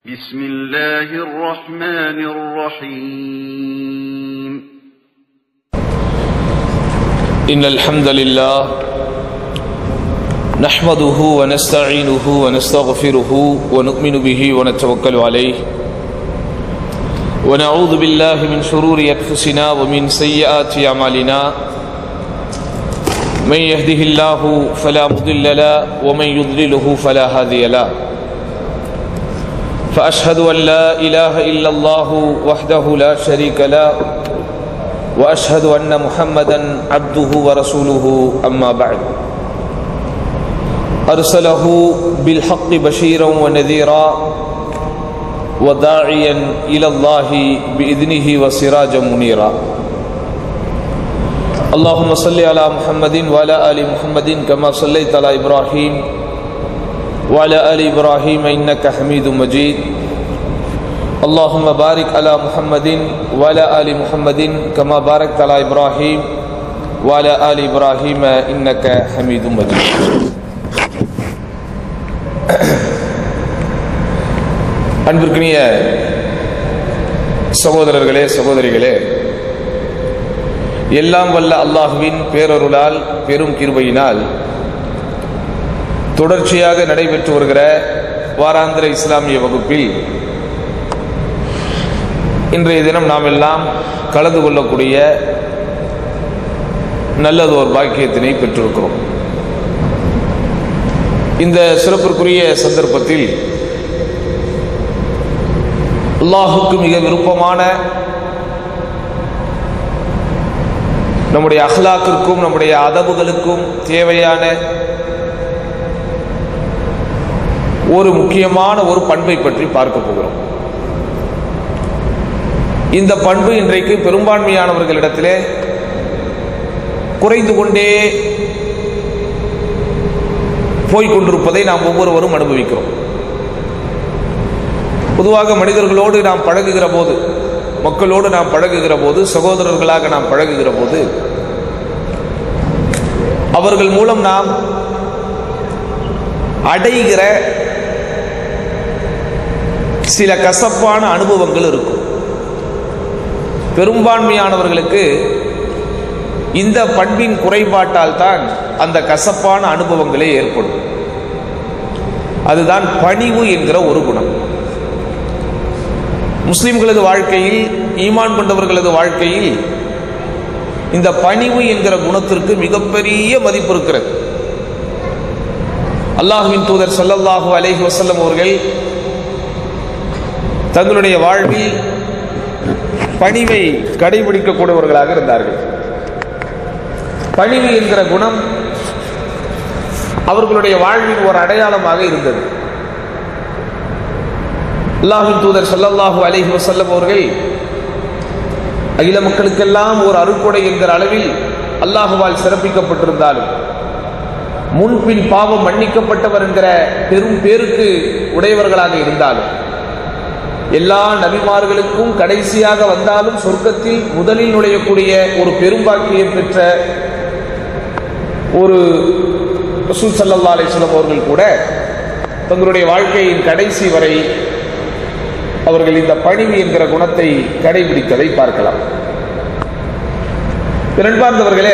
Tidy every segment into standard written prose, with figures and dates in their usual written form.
بسم الله الرحمن الرحيم إن الحمد لله نحمده ونستعينه ونستغفره ونؤمن به ونتوكل عليه ونعوذ بالله من شرور أنفسنا ومن سيئات أعمالنا من يهده الله فلا مضل له ومن يضلله فلا هادي له فأشهد أن لا إله إلا الله وحده لا شريك له وأشهد أن محمدا عبده ورسوله أما بعد أرسله بالحق بشيرا ونذيرا وداعيا إلى الله بإذنه وسراجا منيرا اللهم صل على محمد وعلى آل محمد كما صليت على إبراهيم وعلى آل إبراهيم إنك حميد مجيد اللهم بارك على محمد وعلى آل محمد كما باركت على إبراهيم وعلى آل إبراهيم إنك حميد مجيد அன்பிற்கினிய சகோதரர்களே சகோதரிகளே, எல்லாம் வல்ல அல்லாஹ்வின் பேரருளால் பெரும் கிருபையினால் தொடர்ச்சியாக நடைபெற்று வருகிற வாராந்திர இஸ்லாமிய வகுப்பில் இன்றைய தினம் நாம் எல்லாம் கலந்து கொள்ளக்கூடிய நல்லதோர் பாக்கியத்தினை பெற்றிருக்கிறோம். இந்த சிறப்பிற்குரிய சந்தர்ப்பத்தில் அல்லாஹுக்கு மிக விருப்பமான நம்முடைய அஹ்லாக்கிற்கும் நம்முடைய அதபுகளுக்கும் தேவையான ஒரு முக்கியமான ஒரு பண்பை பற்றி பார்க்க போகிறோம். இந்த பண்பு இன்றைக்கு பெரும்பான்மையானவர்களிடத்திலே குறைந்து கொண்டே போய்கொண்டிருப்பதை நாம் ஒவ்வொருவரும் அனுபவிக்கிறோம். பொதுவாக மனிதர்களோடு நாம் பழகுகிற போது, மக்களோடு நாம் பழகுகிற போது, சகோதரர்களாக நாம் பழகுகிற போது, அவர்கள் மூலம் நாம் அடைகிற சில கசப்பான அனுபவங்கள் இருக்கும். பெரும்பான்மையானவர்களுக்கு இந்த பண்பின் குறைபாட்டால் தான் அந்த கசப்பான அனுபவங்களே ஏற்படும். அதுதான் பணிவு என்கிற ஒரு குணம். முஸ்லிம்களது வாழ்க்கையில், ஈமான் கொண்டவர்களது வாழ்க்கையில் இந்த பணிவு என்கிற குணத்திற்கு மிகப்பெரிய மதிப்பு இருக்கிறது. அல்லாஹ்வின் தூதர் ஸல்லல்லாஹு அலைஹி வஸல்லம் அவர்கள் தங்களுடைய வாழ்வில் பணிவை கடைபிடிக்கக்கூடியவர்களாக இருந்தார்கள். பணிவு என்கிற குணம் அவர்களுடைய வாழ்வின் ஒரு அடையாளமாக இருந்தது. அல்லாஹ்வின் தூதர் ஸல்லல்லாஹு அலைஹி வஸல்லம் அவர்கள் அகில மக்களுக்கெல்லாம் ஒரு அருட்கொடை என்கிற அளவில் அல்லாஹுவால் சிறப்பிக்கப்பட்டிருந்தாலும், முன்பின் பாவம் மன்னிக்கப்பட்டவர் என்கிற பெரும் பேருக்கு உடையவர்களாக இருந்தாலும், எல்லா நபிமார்களுக்கும் கடைசியாக வந்தாலும் சொர்க்கத்தில் முதலில் நுழையக்கூடிய ஒரு பெரும்பாக்கியம் பெற்ற ஒரு ரசூல் ஸல்லல்லாஹு அலைஹி வஸல்லம் அவர்கள் கூட தங்களுடைய வாழ்க்கையின் கடைசி வரை அவர்கள் இந்த பணிவு என்கிற குணத்தை கடைபிடித்ததை பார்க்கலாம். இரண்டாந்தவர்களே,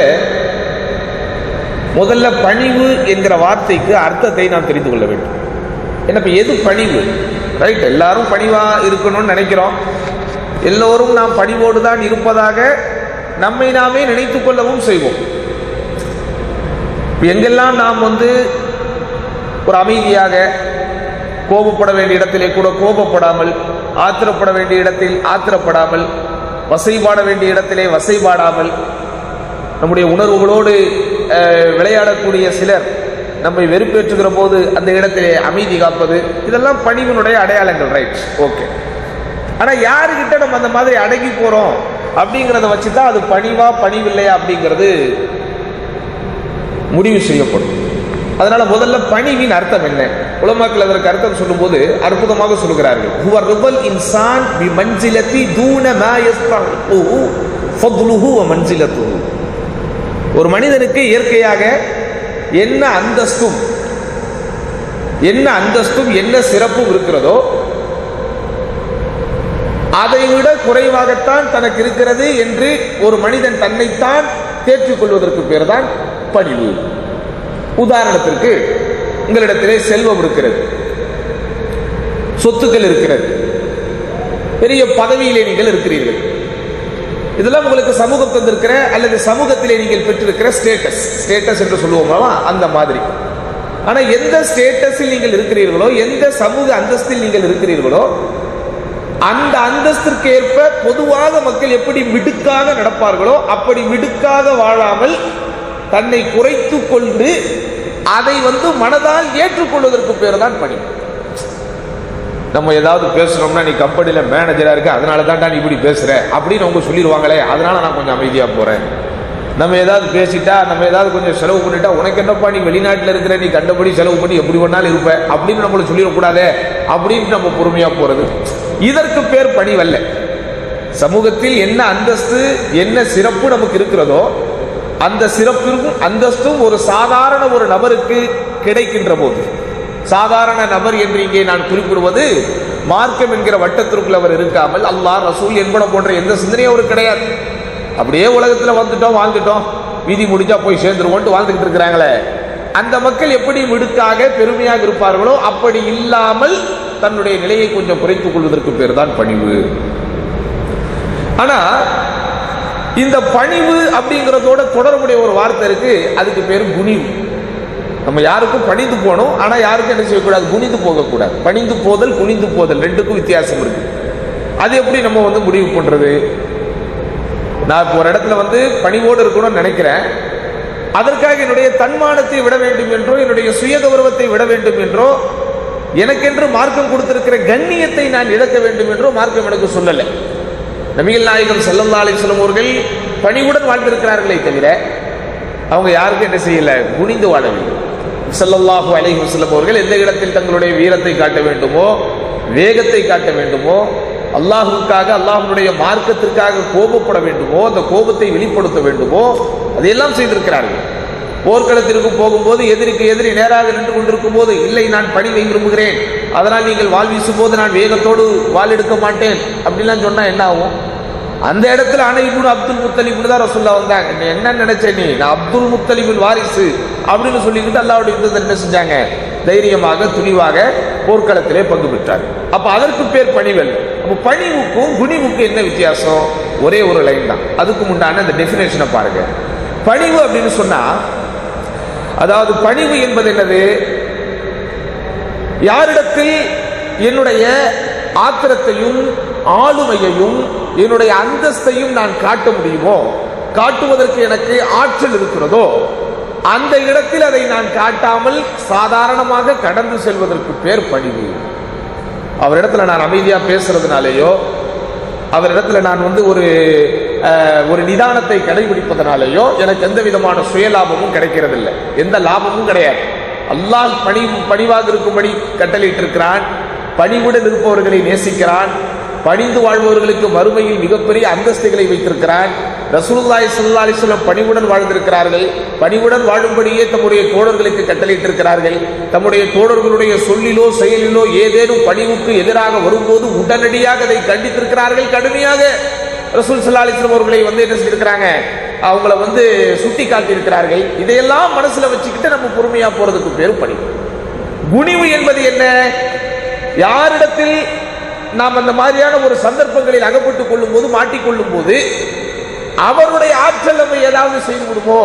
முதல்ல பணிவு என்கிற வார்த்தைக்கு அர்த்தத்தை நாம் தெரிந்து கொள்ள வேண்டும். என்ன, எது பணிவு? ரைட், எல்லாரும் பணிவா இருக்கணும்னு நினைக்கிறோம். எல்லோரும் நாம் பணிவோடு தான் இருப்பதாக நம்மை நாமே நினைத்துக் கொள்ளவும் செய்வோம். எங்கெல்லாம் நாம் ஒரு அமைதியாக, கோபப்பட வேண்டிய இடத்திலே கூட கோபப்படாமல், ஆத்திரப்பட வேண்டிய இடத்தில் ஆத்திரப்படாமல், வசைபாட வேண்டிய இடத்திலே வசைபாடாமல், நம்முடைய உணர்வுகளோடு விளையாடக்கூடிய சிலர் நம்மை வெறுப்பேற்றுகிற போது அந்த இடத்திலே அமைதி காப்பது, இதெல்லாம் பணிவினுடைய அடையாளங்கள். Right, okay. ஆனா யாருக்கிட்ட நம்ம அந்த மாதிரி அடங்கி போறோம் அப்படிங்கிறத வச்சுதான் அது பணிவா பணிவில்லையா அப்படிங்கிறது முடிவு செய்யப்படும். அதனால முதல்ல பணிவின் அர்த்தம் என்ன? உலமாக்கள் அதற்கு அர்த்தம் சொல்லும் போது அற்புதமாக சொல்கிறார்கள். ஹுவ ரிதல் இன்சான் பி மன்சிலதி தூன மா யஸ்தஹு ஃபத்லுஹு வ மன்சிலத்துஹு. ஒரு மனிதனுக்கு இயற்கையாக என்ன அந்தஸ்தும் என்ன சிறப்பும் இருக்கிறதோ அதை விட குறைவாகத்தான் தனக்கு இருக்கிறது என்று ஒரு மனிதன் தன்னைத்தான் தேற்றிக் கொள்வதற்கு பேர் தான் பணிவு. உதாரணத்திற்கு, உங்களிடத்திலே செல்வம் இருக்கிறது, சொத்துக்கள் இருக்கிறது, பெரிய பதவியிலே நீங்கள் இருக்கிறீர்கள். இதெல்லாம் உங்களுக்கு சமூகம் தந்திருக்கிற அல்லது சமூகத்திலே நீங்கள் பெற்றிருக்கிற ஸ்டேட்டஸ் என்று சொல்லுவோமா, அந்த மாதிரி. ஆனா எந்த ஸ்டேட்டஸில் நீங்கள் இருக்கிறீர்களோ, எந்த சமூக அந்தஸ்தில் நீங்கள் இருக்கிறீர்களோ, அந்த அந்தஸ்திற்கு ஏற்ப பொதுவாக மக்கள் எப்படி மிடுக்காக நடப்பார்களோ அப்படி மிடுக்காக வாழாமல் தன்னை குறைத்துக் கொண்டு அதை மனதால் ஏற்றுக்கொள்வதற்கு பேர் தான் பணி. நம்ம ஏதாவது பேசுறோம்னா, நீ கம்பெனியில மேனேஜரா இருக்க, அதனால தான் நீ இப்படி பேசுற அப்படின்னு அவங்க சொல்லிடுவாங்களே, அதனால நான் கொஞ்சம் அமைதியா போறேன். நம்ம ஏதாவது பேசிட்டா, நம்ம ஏதாவது கொஞ்சம் செலவு பண்ணிட்டா, உனக்கு என்னப்பா நீ வெளிநாட்டில் இருக்கிற, நீ கண்டபடி செலவு பண்ணி எப்படி வேணாலும் இருப்ப அப்படின்னு நம்மள சொல்லிடக்கூடாதே அப்படின்னு நம்ம பொறுமையா போறது. இதற்கு பேர் பணிவல்ல. சமூகத்தில் என்ன அந்தஸ்து, என்ன சிறப்பு நமக்கு இருக்கிறதோ அந்த சிறப்பிற்கும் அந்தஸ்தும் ஒரு சாதாரண ஒரு நபருக்கு கிடைக்கின்ற போது, சாதாரண நபர் என்று இங்கே நான் குறிப்பிடுவது மார்க்கம் என்கிற வட்டத்திற்குள் அவர் இருக்காமல் அல்லாஹ் ரசூல் என்பன போன்ற எந்த சிந்தனையும் அவருக்கு கிடையாது. அப்படியே உலகத்துல வந்துட்டோம், வாழ்ந்துட்டோம், வீதி முடிஞ்சா போய் சேர்ந்துருவோம் வாழ்ந்துகிட்டு இருக்கிறாங்களே, அந்த மக்கள் எப்படி மிடுக்காக பெருமையாக இருப்பார்களோ அப்படி இல்லாமல் தன்னுடைய நிலையை கொஞ்சம் குறைத்துக் கொள்வதற்கு பேர் தான் பணிவு. ஆனா இந்த பணிவு அப்படிங்கிறதோட தொடர்புடைய ஒரு வார்த்தை இருக்கு, அதுக்கு பேர் குனிவு. நம்ம யாருக்கும் பணிந்து போகணும், ஆனா யாருக்கும் என்ன செய்யக்கூடாது, குனிந்து போகக்கூடாது. பணிந்து போதல், குனிந்து போதல் ரெண்டுக்கும் வித்தியாசம் இருக்கு. அது எப்படி நம்ம முடிவு பண்றது? நான் இப்போ ஒரு இடத்துல பணிவோடு இருக்கணும்னு நினைக்கிறேன், அதற்காக என்னுடைய தன்மானத்தை விட வேண்டும் என்றோ, என்னுடைய சுய கௌரவத்தை விட வேண்டும் என்றோ, எனக்கென்று மார்க்கம் கொடுத்திருக்கிற கண்ணியத்தை நான் இழக்க வேண்டும் என்றோ மார்க்கம் எனக்கு சொல்லலை. நபிகள் நாயகம் ஸல்லல்லாஹு அலைஹி வஸல்லம் அவர்கள் பணிவுடன் வாழ்ந்திருக்கிறார்களே தவிர அவங்க யாருக்கும் என்ன செய்யல, குனிந்து வாழவில்லை. ஸல்லல்லாஹு அலைஹி வஸல்லம் அவர்கள் எந்த இடத்தில் தங்களுடைய வீரத்தை காட்ட வேண்டுமோ, வேகத்தை காட்ட வேண்டுமோ, அல்லாஹ்வுக்காக அல்லாஹ்வுடைய மார்க்கத்திற்காக கோபப்பட வேண்டுமோ, அந்த கோபத்தை வெளிப்படுத்த வேண்டுமோ, அதையெல்லாம் செய்திருக்கிறார்கள். போர்க்களத்திற்கு போகும்போது எதிரிக்கு எதிரி நேராக நின்று கொண்டிருக்கும் போது, இல்லை நான் பணிவை விரும்புகிறேன், அதனால் நீங்கள் வாள் வீசும் போது நான் வேகத்தோடு வாள் எடுக்க மாட்டேன் அப்படிலாம் சொன்னா என்ன ஆகும்? அந்த இடத்துல அனைவரும் அப்துல் முத்தலிப் தான் ரசூலுல்லாஹ் வந்தாங்க. என்ன நினைச்ச நீ, நான் அப்துல் முத்தலிபின் வாரிசு அப்படின்னு சொல்லிக்கிட்டு அல்லாஹ்வுடைய யுத்தத்தை என்ன செஞ்சாங்க, தைரியமாக துணிவாக போர்க்களத்திலே பங்கு பெற்றார். அப்ப அதற்கு பேர் பணிவல். அப்ப பணிவுக்கும் குனிவுக்கும் என்ன வித்தியாசம்? ஒரே ஒரு லைன் தான். அதுக்கு முன்னாடி அந்த டெஃபினேஷனை பாருங்க. பணிவு அப்படின்னு சொன்னா, அதாவது பணிவு என்பது என்னது? யாரிடத்தில் என்னுடைய ஆத்திரத்தையும் ஆளுமையையும் என்னுடைய அந்தஸ்தையும் நான் காட்ட முடியுமோ, காட்டுவதற்கு எனக்கு ஆற்றல் இருக்கிறதோ, அந்த இடத்தில் அதை நான் காட்டாமல் சாதாரணமாக கடந்து செல்வதற்கு பேர் பணிவு. அவரிடத்துல நான் அமைதியா பேசுறதுனாலேயோ, அவரிடத்துல நான் ஒரு நிதானத்தை கடைபிடிப்பதனாலேயோ எனக்கு எந்த விதமான சுயலாபமும் கிடைக்கிறது இல்லை, எந்த லாபமும் கிடையாது. அல்லாஹ் பணிவாக இருக்கும்படி கட்டளையிட்டு இருக்கிறான், பணிவுடன் இருப்பவர்களை நேசிக்கிறான், பணிந்து வாழ்பவர்களுக்கு மறுமையில் மிகப்பெரிய அந்தஸ்துகளை வைத்திருக்கிறான். ரசூலுல்லாஹி ஸல்லல்லாஹு அலைஹி வஸல்லம் பணிவுடன் வாழ்ந்திருக்கிறார்கள், பணிவுடன் வாழும்படியே தம்முடைய தோழர்களுக்கு கட்டளையிட்டிருக்கிறார்கள். தம்முடைய தோழர்களுடைய சொல்லிலோ செயலிலோ ஏதேனும் பணிவுக்கு எதிராக வரும்போது உடனடியாக அதை கண்டித்திருக்கிறார்கள் கடுமையாக. ரசூல் ஸல்லல்லாஹு அலைஹி வஸல்லம் அவர்களை என்ன செஞ்சிருக்கிறாங்க, அவங்கள சுட்டி காட்டியிருக்கிறார்கள். இதையெல்லாம் மனசுல வச்சுக்கிட்டு நம்ம பொறுமையா போறதுக்கு பேரு பணிவு. குனிவு என்பது என்ன? யாரிடத்தில் நாம் அந்த மாதிரியான ஒரு சந்தர்ப்பங்களில் அகப்பட்டுக் கொள்ளும் போது, மாட்டிக்கொள்ளும் போது அவருடைய ஆற்றல் நம்ம ஏதாவது செய்து விடுமோ,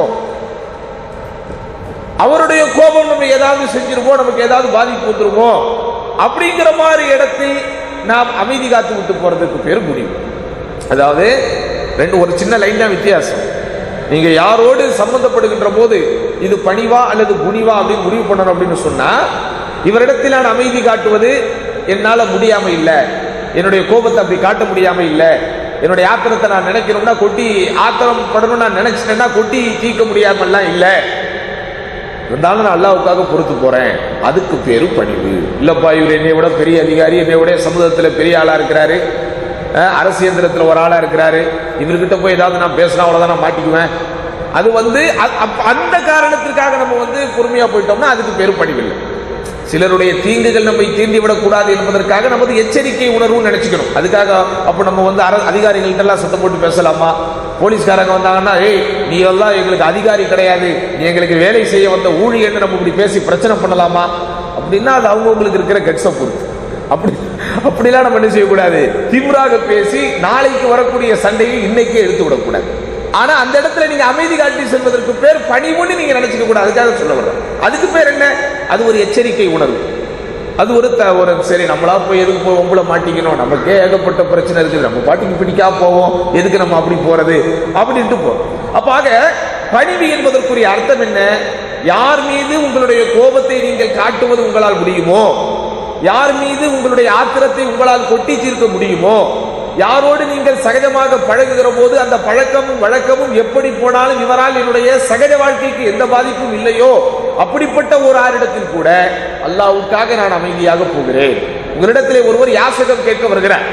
அவருடைய கோபம் நம்ம ஏதாவது செஞ்சிருமோ, நமக்கு ஏதாவது பாதிப்பு வந்துருமோ, அப்படிங்கிற மாதிரி இடத்தில் நாம் அமைதி காத்து விட்டு போறதுக்கு பேர் குனிவு. அதாவது ஒரு சின்ன லைன் தான் வித்தியாசம். நீங்க யாரோடு சம்பந்தப்படுகின்ற போது இது பணிவா அல்லது குனிவா அப்படின்னு முடிவு பண்ணணும் அப்படின்னு சொன்னா, இவரிடத்தில் நான் அமைதி காட்டுவது என்னால முடியாம இல்ல, என்னுடைய கோபத்தை அப்படி காட்ட முடியாம இல்ல, என்னுடைய ஆத்திரத்தை நான் நினைக்கணும்னா கொட்டி ஆத்திரம் படணும் நான் நினைச்சிட்டேன்னா கொட்டி தீர்க்க முடியாமல்லாம் இல்ல, இருந்தாலும் நான் அல்லாஹ்வுக்காக பொறுத்து போறேன், அதுக்கு பேரு பணிவு. இல்லப்பா இவர் என்னை விட பெரிய அதிகாரி, என்னை விட சமுதாயத்தில் பெரிய ஆளா இருக்கிறாரு, அரசு இயந்திரத்தில் ஒரு ஆளா இருக்கிறாரு, இவர்கிட்ட போய் ஏதாவது நான் பேசினா அவ்வளவுதான் நான் மாட்டிக்குவேன், அது அந்த காரணத்திற்காக நம்ம பொறுமையா போயிட்டோம்னா அதுக்கு பேரு பணிவில்லை. சிலருடைய தீங்குகள் நம்மை தீண்டிவிடக் கூடாது என்பதற்காக நமது எச்சரிக்கை உணர்வு நினைச்சுக்கணும். அதுக்காக அப்ப நம்ம வந்து அதிகாரிகள்ட்ட எல்லாம் சத்தம் போட்டு பேசலாமா? போலீஸ்காரங்க வந்தாங்கன்னா, ஏய் நீ எல்லாம் எங்களுக்கு அதிகாரி கிடையாது, நீ எங்களுக்கு வேலை செய்ய வந்த ஊழியர்னு நம்ம இப்படி பேசி பிரச்சனை பண்ணலாமா? அப்படின்னா அது அவங்களுக்கு இருக்கிற கட்ஸை பொறுத்து. அப்படிலாம் நம்ம என்ன செய்யக்கூடாது, திமிராக பேசி நாளைக்கு வரக்கூடிய சண்டையை இன்னைக்கே எடுத்து விடக்கூடாது. ஆனா அந்த இடத்துல நீங்க அமைதி காட்டி செல்வதற்கு பேர் பணிவுன்னு நீங்க நினைச்சுக்க கூடாது. அதுக்காக சொல்ல வர்றோம். அதுக்கு பேர் என்ன? அது ஒரு எச்சரிக்கை உணர்வு. அது ஒரு சரி நம்மளா போய் எதுக்கு போய் உங்களை மாட்டிக்கணும், நமக்கே ஏகப்பட்ட பிரச்சனை இருக்குது, நம்ம பாட்டுக்கு பிடிக்கா போவோம், எதுக்கு நம்ம அப்படி போறது அப்படின்ட்டு போறோம். அப்ப ஆக பணிவு என்பதற்குரிய அர்த்தம் என்ன? யார் மீது உங்களுடைய கோபத்தை நீங்கள் காட்டுவது உங்களால் முடியுமோ, யார் மீது உங்களுடைய ஆத்திரத்தை உங்களால் கொட்டி தீர்க்க முடியுமோ, யாரோடு நீங்கள் சகஜமாக பழகுகிற போது அந்த பழக்கமும் வழக்கமும் எப்படி போனாலும் இவரால் என்னுடைய சகஜ வாழ்க்கைக்கு எந்த பாதிப்பும் இல்லையோ, அப்படிப்பட்ட ஒரு ஆரிடத்தில் கூட அல்லாஹ்வுக்காக நான் அமைதியாக போகிறேன். உங்களிடத்திலே ஒருவர் யாசகம் கேட்க வருகிறார்,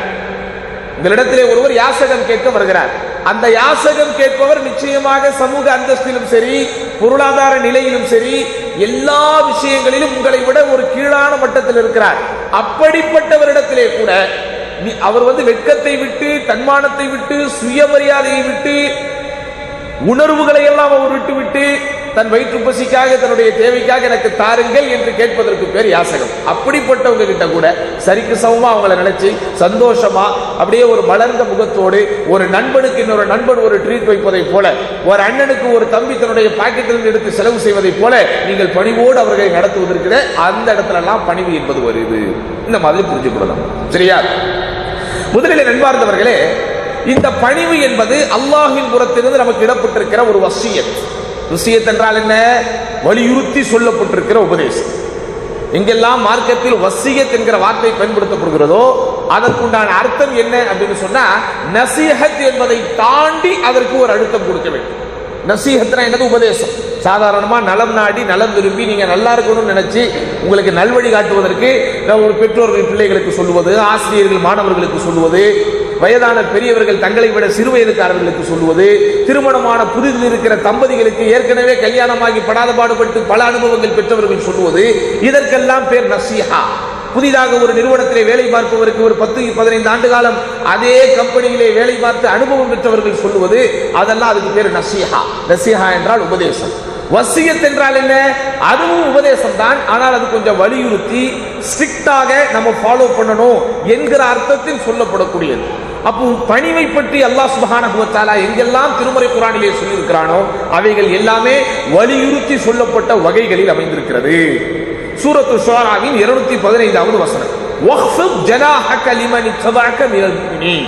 அந்த யாசகம் கேட்பவர் நிச்சயமாக சமூக அந்தஸ்திலும் சரி, பொருளாதார நிலையிலும் சரி, எல்லா விஷயங்களிலும் உங்களை விட ஒரு கீழான மட்டத்தில் இருக்கிறார். அப்படிப்பட்டவரிடத்திலே கூட அவர் வந்து வெட்கத்தை விட்டு, தன்மானத்தை விட்டு, சுயமரியாதையை விட்டு, உணர்வுகளை எல்லாம் அவர் விட்டு தன் வயிற்று பசிக்காக, தன்னுடைய தேவைக்காக எனக்கு தாருங்கள் என்று கேட்பதற்கு பேர் யாசகம். அப்படிப்பட்டவங்க கிட்ட கூட சரிக்கு சமமா அவங்களை நினைச்சு சந்தோஷமா அப்படியே ஒரு மலர்ந்த முகத்தோடு, ஒரு நண்பனுக்கு இன்னொரு நண்பன் ஒரு ட்ரீட் வைப்பதை போல, ஒரு அண்ணனுக்கு ஒரு தம்பி தன்னுடைய பாக்கெட்டிலிருந்து எடுத்து செலவு செய்வதை போல நீங்கள் பணிவோடு அவர்களை நடத்துவதற்கு அந்த இடத்துல எல்லாம் பணிவு என்பது வருது. இந்த மாதிரி புரிஞ்சு கொள்ளலாம். சரியா? முதலில் நண்பார்ந்தவர்களே, இந்த பணிவு என்பது அல்லாஹ்வின் புறத்திலிருந்து நமக்கு இடப்பட்டிருக்கிற ஒரு வசியத். வசியத் என்றால் என்ன? வலியுறுத்தி சொல்லப்பட்டிருக்கிற உபதேசம். எங்கெல்லாம் மார்க்கத்தில் வசியத் என்கிற வார்த்தை பயன்படுத்தப்படுகிறதோ அதற்குண்டான அர்த்தம் என்ன அப்படின்னு சொன்னா, நசீஹத் என்பதை தாண்டி அதற்கு ஒரு அழுத்தம் கொடுக்க வேண்டும். நசீஹத்னா என்னது? உபதேசம். சாதாரணமா நலம் நாடி நலம் விரும்பி நீங்க நல்லா இருக்கணும்னு நினைச்சு உங்களுக்கு நல்வழி காட்டுவதற்கு ஒரு பெற்றோர்கள் பிள்ளைகளுக்கு சொல்லுவது, ஆசிரியர்கள் மாணவர்களுக்கு சொல்லுவது, வயதான பெரியவர்கள் தங்களை விட சிறு வயதுக்காரர்களுக்கு சொல்லுவது, திருமணமான புதிதில் இருக்கிற தம்பதிகளுக்கு ஏற்கனவே கல்யாணமாகி படாத பாடுபட்டு பல அனுபவங்கள் பெற்றவர்கள் சொல்லுவது, இதற்கெல்லாம் பேர் நசீஹா. புதிதாக ஒரு நிறுவனத்திலே வேலை பார்ப்பவருக்கு ஒரு 10-15 ஆண்டு காலம் அதே கம்பெனியிலே வேலை பார்த்து அனுபவம் பெற்றவர்கள் சொல்லுவது, அதெல்லாம் அதுக்கு பேர் நசீஹா. நசீஹா என்றால் உபதேசம். வசியத் என்றால் என்ன? அதுவும் உபதேசம் தான், ஆனால் அது கொஞ்சம் வலியுறுத்தி ஸ்ட்ரிக்டாக நம்ம ஃபாலோ பண்ணணும் என்கிற அர்த்தத்தில் சொல்லப்படக்கூடியது. அப்போ பணிவை பற்றி அல்லாஹ் சுப்ஹானஹு வ தஆலா எங்கெல்லாம் திருமறை குர்ஆனிலே சொல்லியிருக்கிறானோ அவைகள் எல்லாமே வலியுறுத்தி சொல்லப்பட்ட வகைகளில் அமைந்திருக்கிறது. சூரத்து ஷுஆராவின் 215வது வசனம், வக்ஃபித் ஜனாஹக லிமன் இத்தபஅக மினல் முஃமினீன்.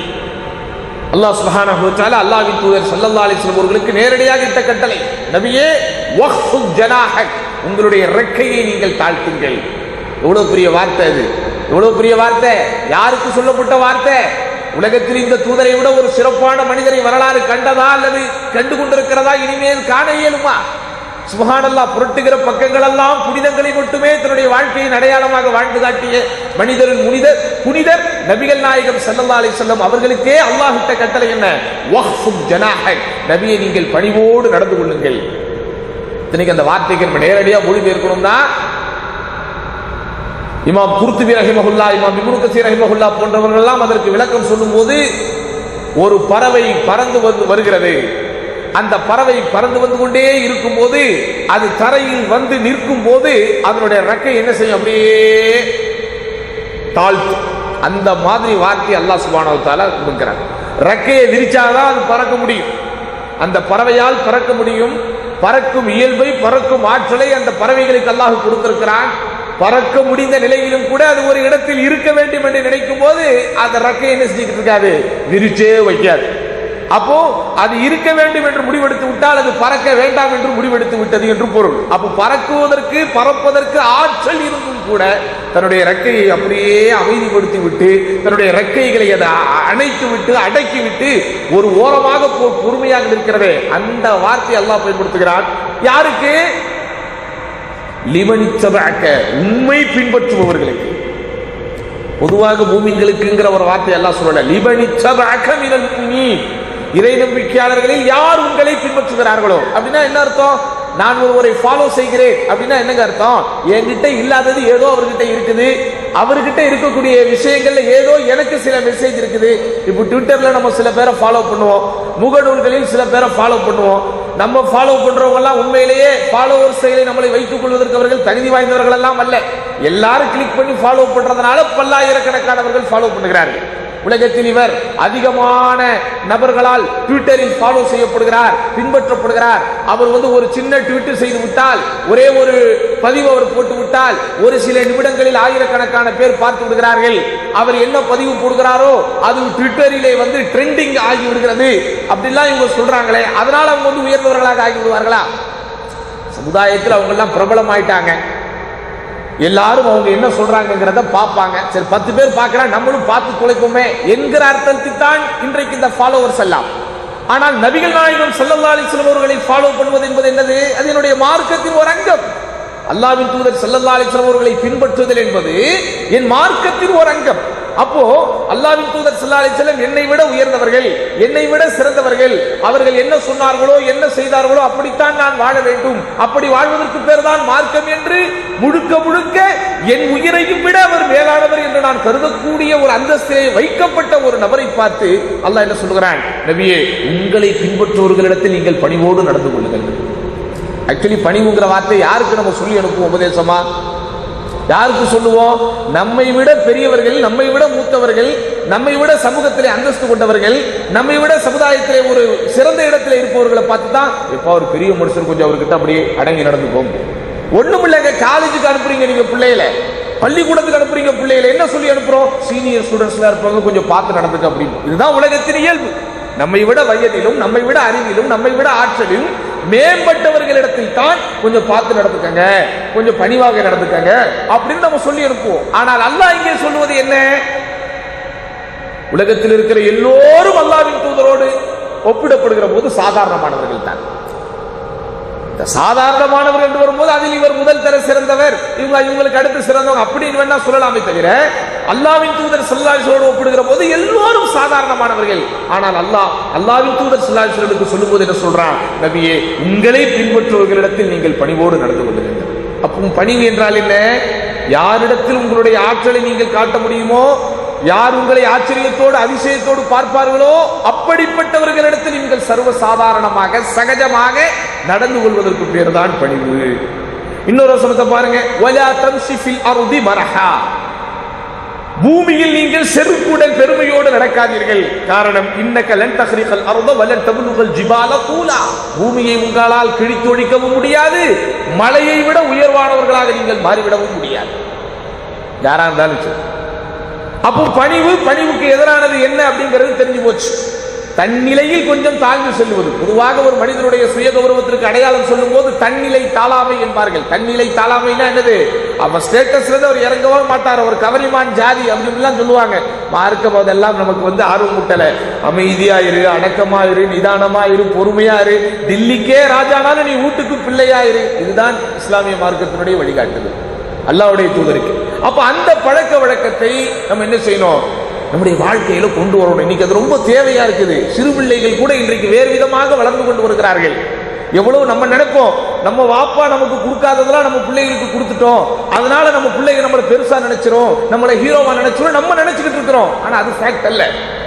அல்லாஹ் சுப்ஹானஹு வ தஆலா அல்லாஹ்வின் தூதர் ஸல்லல்லாஹு அலைஹி வஸல்லம் அவர்களுக்கு நேரடியாக இட்ட கட்டளை, நபியே வக்ஃபித் ஜனாஹக், உங்களுடைய இறக்கையை நீங்கள் தாழ்த்துங்கள். எவ்வளவு பெரிய வார்த்தை இது! எவ்வளவு பெரிய வார்த்தை! யாருக்கு சொல்லப்பட்ட வார்த்தை? உலகத்தில் இந்த தூதரை விட ஒரு சிறப்பான மனிதரை வரலாறு கண்டதா அல்லது கண்டு கொண்டிருக்கிறதா? இனிமேல் காண இயலுமா? சுப்ஹானல்லாஹ், புரட்டுகிற பக்கங்கள் எல்லாம் புனிதங்களை மட்டுமே தன்னுடைய வாழ்க்கையின் அடையாளமாக வாழ்ந்து காட்டிய மனிதரின் புனிதர் நபிகள் நாயகம் ஸல்லல்லாஹு அலைஹி வஸல்லம் அவர்களுக்கே அல்லாஹ் இட்ட கட்டளை என்ன? வக்ஃஃபித் ஜனாஹக், நபியே நீங்கள் பணிவோடு நடந்து கொள்ளுங்கள். இன்னைக்கு அந்த வார்த்தைக்கு நம்ம நேரடியாக மொழிபெயர்க்கணும்னா, இமாம் குர்துபி ரஹிமஹுல்லாஹ், இமாம் இப்னு கஸீர் ரஹிமஹுல்லாஹ் போன்றவர்கள் எல்லாம் அதற்கு விளக்கம் சொல்லும்போது, ஒரு பறவை பறந்து வருகிறது, அந்த பறவை பறந்து வந்து கொண்டே இருக்கும் போது அது தரையில் வந்து நிற்கும் போது அதனுடைய ரெக்கை என்ன செய்யும்? அப்படியே தாழ்த்து. அந்த மாதிரி வார்த்தை அல்லாஹ் சுப்ஹானஹு வ தஆலா கொடுக்கிறார். ரெக்கையை விரிச்சாதான் அது பறக்க முடியும். அந்த பறவையால் பறக்க முடியும். பறக்கும் இயல்பை, பறக்கும் ஆற்றலை அந்த பறவைகளுக்கு அல்லாஹ் கொடுத்திருக்கிறான். பறக்க முடிந்த நிலையிலும் கூட அது ஒரு இடத்தில் இருக்க வேண்டும் என்று நினைக்கும் போது அந்த ரெக்கையை என்ன செஞ்சுக்கிட்டு இருக்காது? விரிச்சே வைக்காது. அப்போ அது இருக்க வேண்டும் என்று முடிவெடுத்து விட்டால் அது பறக்க வேண்டாம் என்று முடிவெடுத்து விட்டது என்று பொருள். அப்போ பறக்குவதற்கு, பறப்பதற்கு ஆற்றல் இருந்தும் கூட தன்னுடைய ரெக்கையை அப்படியே அமைதிப்படுத்தி விட்டு, தன்னுடைய ரெக்கைகளை அதை அணைத்து விட்டு, அடக்கி விட்டு ஒரு ஓரமாக பொறுமையாக இருக்கிறதே, அந்த வார்த்தை அல்லாஹ் பயன்படுத்துகிறான். யாருக்கு? லிமனித்தபஅக, உண்மை பின்பற்றுபவர்களுக்கு. பொதுவாக மூமின்களுக்குங்கிற ஒரு வார்த்தை அல்லாஹ் சொல்லல. லிமனித்தபஅக மினல் முஃமினீன், இறை நம்பிக்கையாளர்களில் யார் உங்களை பின்பற்றுகிறார்களோ. அப்படின்னா என்ன அர்த்தம்? நான் ஒருவரை ஃபாலோ செய்கிறேன் அப்படின்னா என்னங்க அர்த்தம்? என்கிட்ட இல்லாதது ஏதோ அவர்கிட்ட இருக்குது, அவர்கிட்ட இருக்கக்கூடிய விஷயங்கள்ல ஏதோ எனக்கு சில மெசேஜ் இருக்குது. இப்போ ட்விட்டர்ல நம்ம சில பேரை ஃபாலோ பண்ணுவோம், முகநூல்களில் சில பேரை ஃபாலோ பண்ணுவோம். நம்ம ஃபாலோ பண்றவங்க எல்லாம் உண்மையிலேயே ஃபாலோவர்ஸ் செயலை நம்மளை வைத்துக் கொள்வதற்கு அவர்கள் தகுதி வாய்ந்தவர்கள் எல்லாம் அல்ல. எல்லாரும் கிளிக் பண்ணி ஃபாலோ பண்றதுனால பல்லாயிரக்கணக்கானவர்கள் ஃபாலோ பண்ணுகிறார்கள். உலகத்தில் இவர் அதிகமான நபர்களால் ட்விட்டரில் ஃபாலோ செய்யப்படுகிறார், பின்பற்றப்படுகிறார். அவர் ஒரு சின்ன ட்வீட் செய்து விட்டால், ஒரே ஒரு பதிவு அவர் போட்டு விட்டால் ஒரு சில நிமிடங்களில் ஆயிரக்கணக்கான பேர் பார்த்து விடுகிறார்கள். அவர் என்ன பதிவு போடுகிறாரோ அது ட்விட்டரிலே ட்ரெண்டிங் ஆகி விடுகிறது. அப்படிலாம் இவங்க சொல்றாங்களே, அதனால அவங்க உயர்ந்தவர்களாக ஆகி விடுவார்களா? சமுதாயத்தில் அவங்க எல்லாம் பிரபலம் ஆயிட்டாங்க, எல்லாரும் அவங்க என்ன சொல்றாங்கிறத பார்ப்பாங்க. சரி 10 பேர் பார்க்கிறாங்க, நம்மளும் பார்த்து தொலைப்போமே என்கிற அர்த்தத்தில் தான் இன்றைக்கு இந்த ஃபாலோவர்ஸ் எல்லாம். ஆனால் நபிகள் நாயகம் ஸல்லல்லாஹு அலைஹி வஸல்லம் அவர்களை ஃபாலோ பண்ணுவது என்பது என்னது? அது என்னுடைய மார்க்கத்தின் ஒரு அங்கம். அல்லாஹ்வின் தூதர் ஸல்லல்லாஹு அலைஹி வஸல்லம் அவர்களை பின்பற்றுதல் என்பது என் மார்க்கத்தின் ஒரு அங்கம். அப்போ அல்லாஹ்வின் தூதர் ஸல்லல்லாஹு அலைஹி வஸல்லம் என்னை விட உயர்ந்தவர்கள், என்னை விட சிறந்தவர்கள், அவர்கள் என்ன சொன்னார்களோ என்ன செய்தார்களோ அப்படித்தான் நான் வாழ வேண்டும், அப்படி வாழ்வதற்கு பேர் தான் மார்க்கம் என்று முழுக்க முழுக்க என் உயிரையும் விட அவர் மேலானவர் என்று நான் கருதக்கூடிய ஒரு அந்தஸ்திலே வைக்கப்பட்ட ஒரு நபரை பார்த்து அல்லாஹ் என்ன சொல்கிறான்? நபியே, உங்களை பின்பற்றுவர்களிடத்தில் நீங்கள் பணிவோடு நடந்து கொள்ளுங்கள். ஆக்சுவலி பணிவுங்கிற வார்த்தை யாருக்கு நம்ம சொல்லி அனுப்புவோம்? உபதேசமா யாருக்கு சொல்லுவோம்? நம்மை விட பெரியவர்கள், நம்மை விட மூத்தவர்கள், நம்மை விட சமூகத்திலே அந்தஸ்து கொண்டவர்கள், நம்மை விட சமுதாயத்திலே ஒரு சிறந்த இடத்துல இருப்பவர்களை பார்த்து தான் எப்போ ஒரு பெரிய மனுஷன் கொஞ்சம் அவர்கிட்ட அப்படியே அடங்கி நடந்து போகும். ஒண்ணும் இல்லைங்க, காலேஜுக்கு அனுப்புறீங்க நீங்க பிள்ளைகளை, பள்ளிக்கூடத்துக்கு அனுப்புறீங்க பிள்ளைகளை, என்ன சொல்லி அனுப்புறோம்? சீனியர் ஸ்டூடெண்ட்ஸ்ல இருப்பாங்க, கொஞ்சம் பார்த்து நடந்துக்க அப்படின்னு. இதுதான் உலகத்தின் இயல்பு. நம்மை விட வயதிலும், நம்மை விட அறிவிலும், நம்மை விட ஆற்றலிலும் மேம்பட்டவர்களிடத்தில் தான் கொஞ்சம் பார்த்து நடந்துக்கங்க, கொஞ்சம் பணிவாக நடந்துக்கங்க அப்படின்னு நம்ம சொல்லி அனுப்புவோம். ஆனால் அல்லாஹ் இங்கே சொல்லுவது என்ன? உலகத்தில் இருக்கிற எல்லோரும் அல்லாஹ்வின் தூதரோடு ஒப்பிடப்படுகிற போது சாதாரணமானவர்கள் தான். சாதாரணமானவர் என்று வரும்போது அதில் இவர் முதல் தர சிறந்தவர், இவங்களுக்கு அடுத்து சிறந்தவங்க அப்படின்னு வேணா சொல்லலாமே தவிர அல்லாஹ்வின் தூதர் ஸல்லல்லாஹு அலைஹி வஸல்லம் ஒப்பிடுகிற போது எல்லோரும் சாதாரணமானவர்கள். ஆனால் அல்லாஹ்வின் தூதர் ஸல்லல்லாஹு அலைஹி வஸல்லம் சொல்லும்போது என்ன சொல்றான்? நபியே, உங்களை பின்பற்றுவர்களிடத்தில் நீங்கள் பணிவோடு நடந்து கொள்ளுங்கள். அப்போ பணிவு என்றால் என்ன? யாரிடத்தில் உங்களுடைய ஆற்றலை நீங்கள் காட்ட முடியுமோ, யார் உங்களை ஆச்சரியத்தோடு அதிசயத்தோடு பார்ப்பார்களோ அப்படிப்பட்டவர்களிடத்தில் நீங்கள் சர்வ சாதாரணமாக சகஜமாக நடந்து கொள்வதற்கு பேர் தான் பணிவு. இன்னொரு வசனத்தை பாருங்க, வலா தம்ஷி ஃபில் அர்தி மரஹா, பூமியில் நீங்கள் செருக்குடன் பெருமையோடு நடக்காதீர்கள். காரணம், இன்னக லன் தக்ரிகல் அர்த வலன் தப்லுகல் ஜிபால தூலா, பூமியை உங்களால் கிழித்தொழிக்கவும் முடியாது, மலையை விட உயர்வானவர்களாக நீங்கள் மாறிவிடவும் முடியாது. யாரா இருந்தாலும் சரி. அப்போ பணிவுக்கு எதிரானது என்ன அப்படிங்கிறது தெரிஞ்சு போச்சு. தன்னிலையில் கொஞ்சம் தாழ்ந்து செல்வது. பொதுவாக ஒரு மனிதனுடைய சுய கௌரவத்திற்கு அடையாளம் சொல்லும் போது தன்னிலை தாளாமை என்பார்கள். தன்னிலை தாளாமைனா என்னது? அவன் ஸ்டேட்டஸ்ல இருந்து அவர் இறங்கவே மாட்டார், ஒரு கவரிமான் ஜாதி அப்படின்லாம் சொல்லுவாங்க. மார்க்கம் அதெல்லாம் நமக்கு ஆர்வம் முட்டல. அமைதியா இரு, அடக்கமா இரு, நிதானமா இரு, பொறுமையா இரு, டில்லிக்கே ராஜானாலும் நீ வீட்டுக்கு பிள்ளையா இரு. இதுதான் இஸ்லாமிய மார்க்கத்தினுடைய வழிகாட்டுதல் அல்லாஹ்வுடைய தூதருக்கு. அப்ப அந்த பழக்க வழக்கத்தை நம்ம என்ன செய்யணும்? நம்முடைய வாழ்க்கையில கொண்டு வரணும். இன்னைக்கு அது ரொம்ப தேவையா இருக்குது. சிறு பிள்ளைகள் கூட இன்றைக்கு வேறு விதமாக வளர்ந்து கொண்டு வருகிறார்கள். எவ்வளவு நம்ம நினைப்போம், நம்ம வாப்பா நமக்கு கொடுக்காததெல்லாம் நம்ம பிள்ளைகளுக்கு கொடுத்துட்டோம், அதனால நம்ம பிள்ளைங்க நம்மளை பெருசா நினைச்சிரும், நம்மளை ஹீரோவா நினைச்சிரும், நம்ம நினைச்சுக்கிட்டு இருக்கிறோம். ஆனா அது ஃபேக்ட் அல்ல.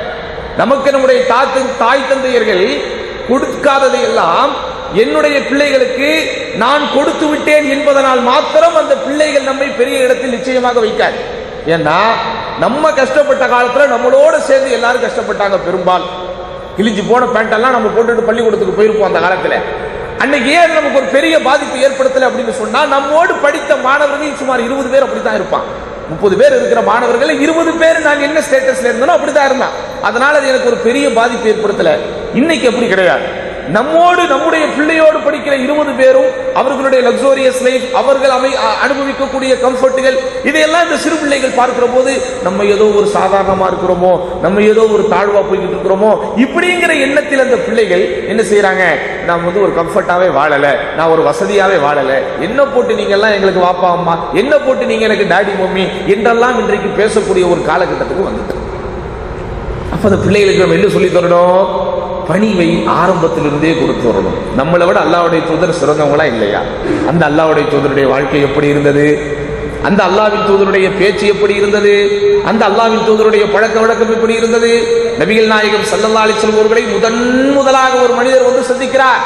நமக்கு நம்முடைய தாய் தந்தையர்கள் கொடுக்காததை எல்லாம் என்னுடைய பிள்ளைகளுக்கு நான் கொடுத்து விட்டேன் என்பதனால் மாத்திரம் அந்த பிள்ளைகள் நம்மை பெரிய இடத்தில் நிச்சயமாக வைக்காது. ஏன்னா நம்ம கஷ்டப்பட்ட காலத்துல நம்மளோட சேர்ந்து எல்லாரும் கஷ்டப்பட்டாங்க. பெரும்பாலும் கிழிஞ்சு போன பேண்ட் எல்லாம் நம்ம போட்டுட்டு பள்ளிக்கூடத்துக்கு போயிருப்போம் அந்த காலத்துல. அன்னைக்கு ஏன் நமக்கு ஒரு பெரிய பாதிப்பு ஏற்படுத்தல அப்படின்னு சொன்னா, நம்மோடு படித்த மாணவர்கள் சுமார் 20 பேர் அப்படித்தான் இருப்பான். 30 பேர் இருக்கிற மாணவர்கள் 20 பேர் நான் என்ன ஸ்டேட்டஸ்ல இருந்தோம் அப்படித்தான் இருந்தான். அதனால அது எனக்கு ஒரு பெரிய பாதிப்பு ஏற்படுத்தல. இன்னைக்கு அப்படி கிடையாது. நம்மோடு நம்முடைய பிள்ளையோடு படிக்கிற 20 பேரும் அவர்களுடைய லக்ஸூரியஸ் லைஃப், அவர்கள் அனுபவிக்கக்கூடிய கம்ஃபர்ட்டுகள், இதையெல்லாம் இந்த சிறு பிள்ளைகள் பார்க்கிற போது நம்ம ஏதோ ஒரு சாதாரணமா இருக்கிறோமோ, நம்ம ஏதோ ஒரு தாழ்வா போய்கிட்டு இருக்கிறோமோ இப்படிங்கிற எண்ணத்தில் அந்த பிள்ளைகள் என்ன செய்யறாங்க? நான் ஒரு கம்ஃபர்ட்டாவே வாழல, நான் ஒரு வசதியாவே வாழல, என்ன போட்டு நீங்க எல்லாம் எங்களுக்கு வாப்பா அம்மா, என்ன போட்டு நீங்க எனக்கு டாடி மம்மி என்றெல்லாம் இன்றைக்கு பேசக்கூடிய ஒரு காலகட்டத்துக்கு வந்துட்டு. அப்ப அந்த பிள்ளைகளுக்கு நம்ம என்ன சொல்லி தரணும்? பணிவை ஆரம்பத்திலிருந்தே கொடுத்து வரணும். நம்மளை விட அல்லாஹ்வுடைய தூதர் சிறந்தவங்களா இல்லையா? அந்த அல்லாஹ்வுடைய தூதருடைய வாழ்க்கை எப்படி இருந்தது? அந்த அல்லாஹ்வின் தூதருடைய பேச்சு எப்படி இருந்தது? அந்த அல்லாஹ்வின் தூதருடைய பழக்க வழக்கம் எப்படி இருந்தது? நபிகள் நாயகம் ஸல்லல்லாஹு அலைஹி வஸல்லம் அவர்களை முதலாக ஒரு மனிதர் வந்து சந்திக்கிறார்.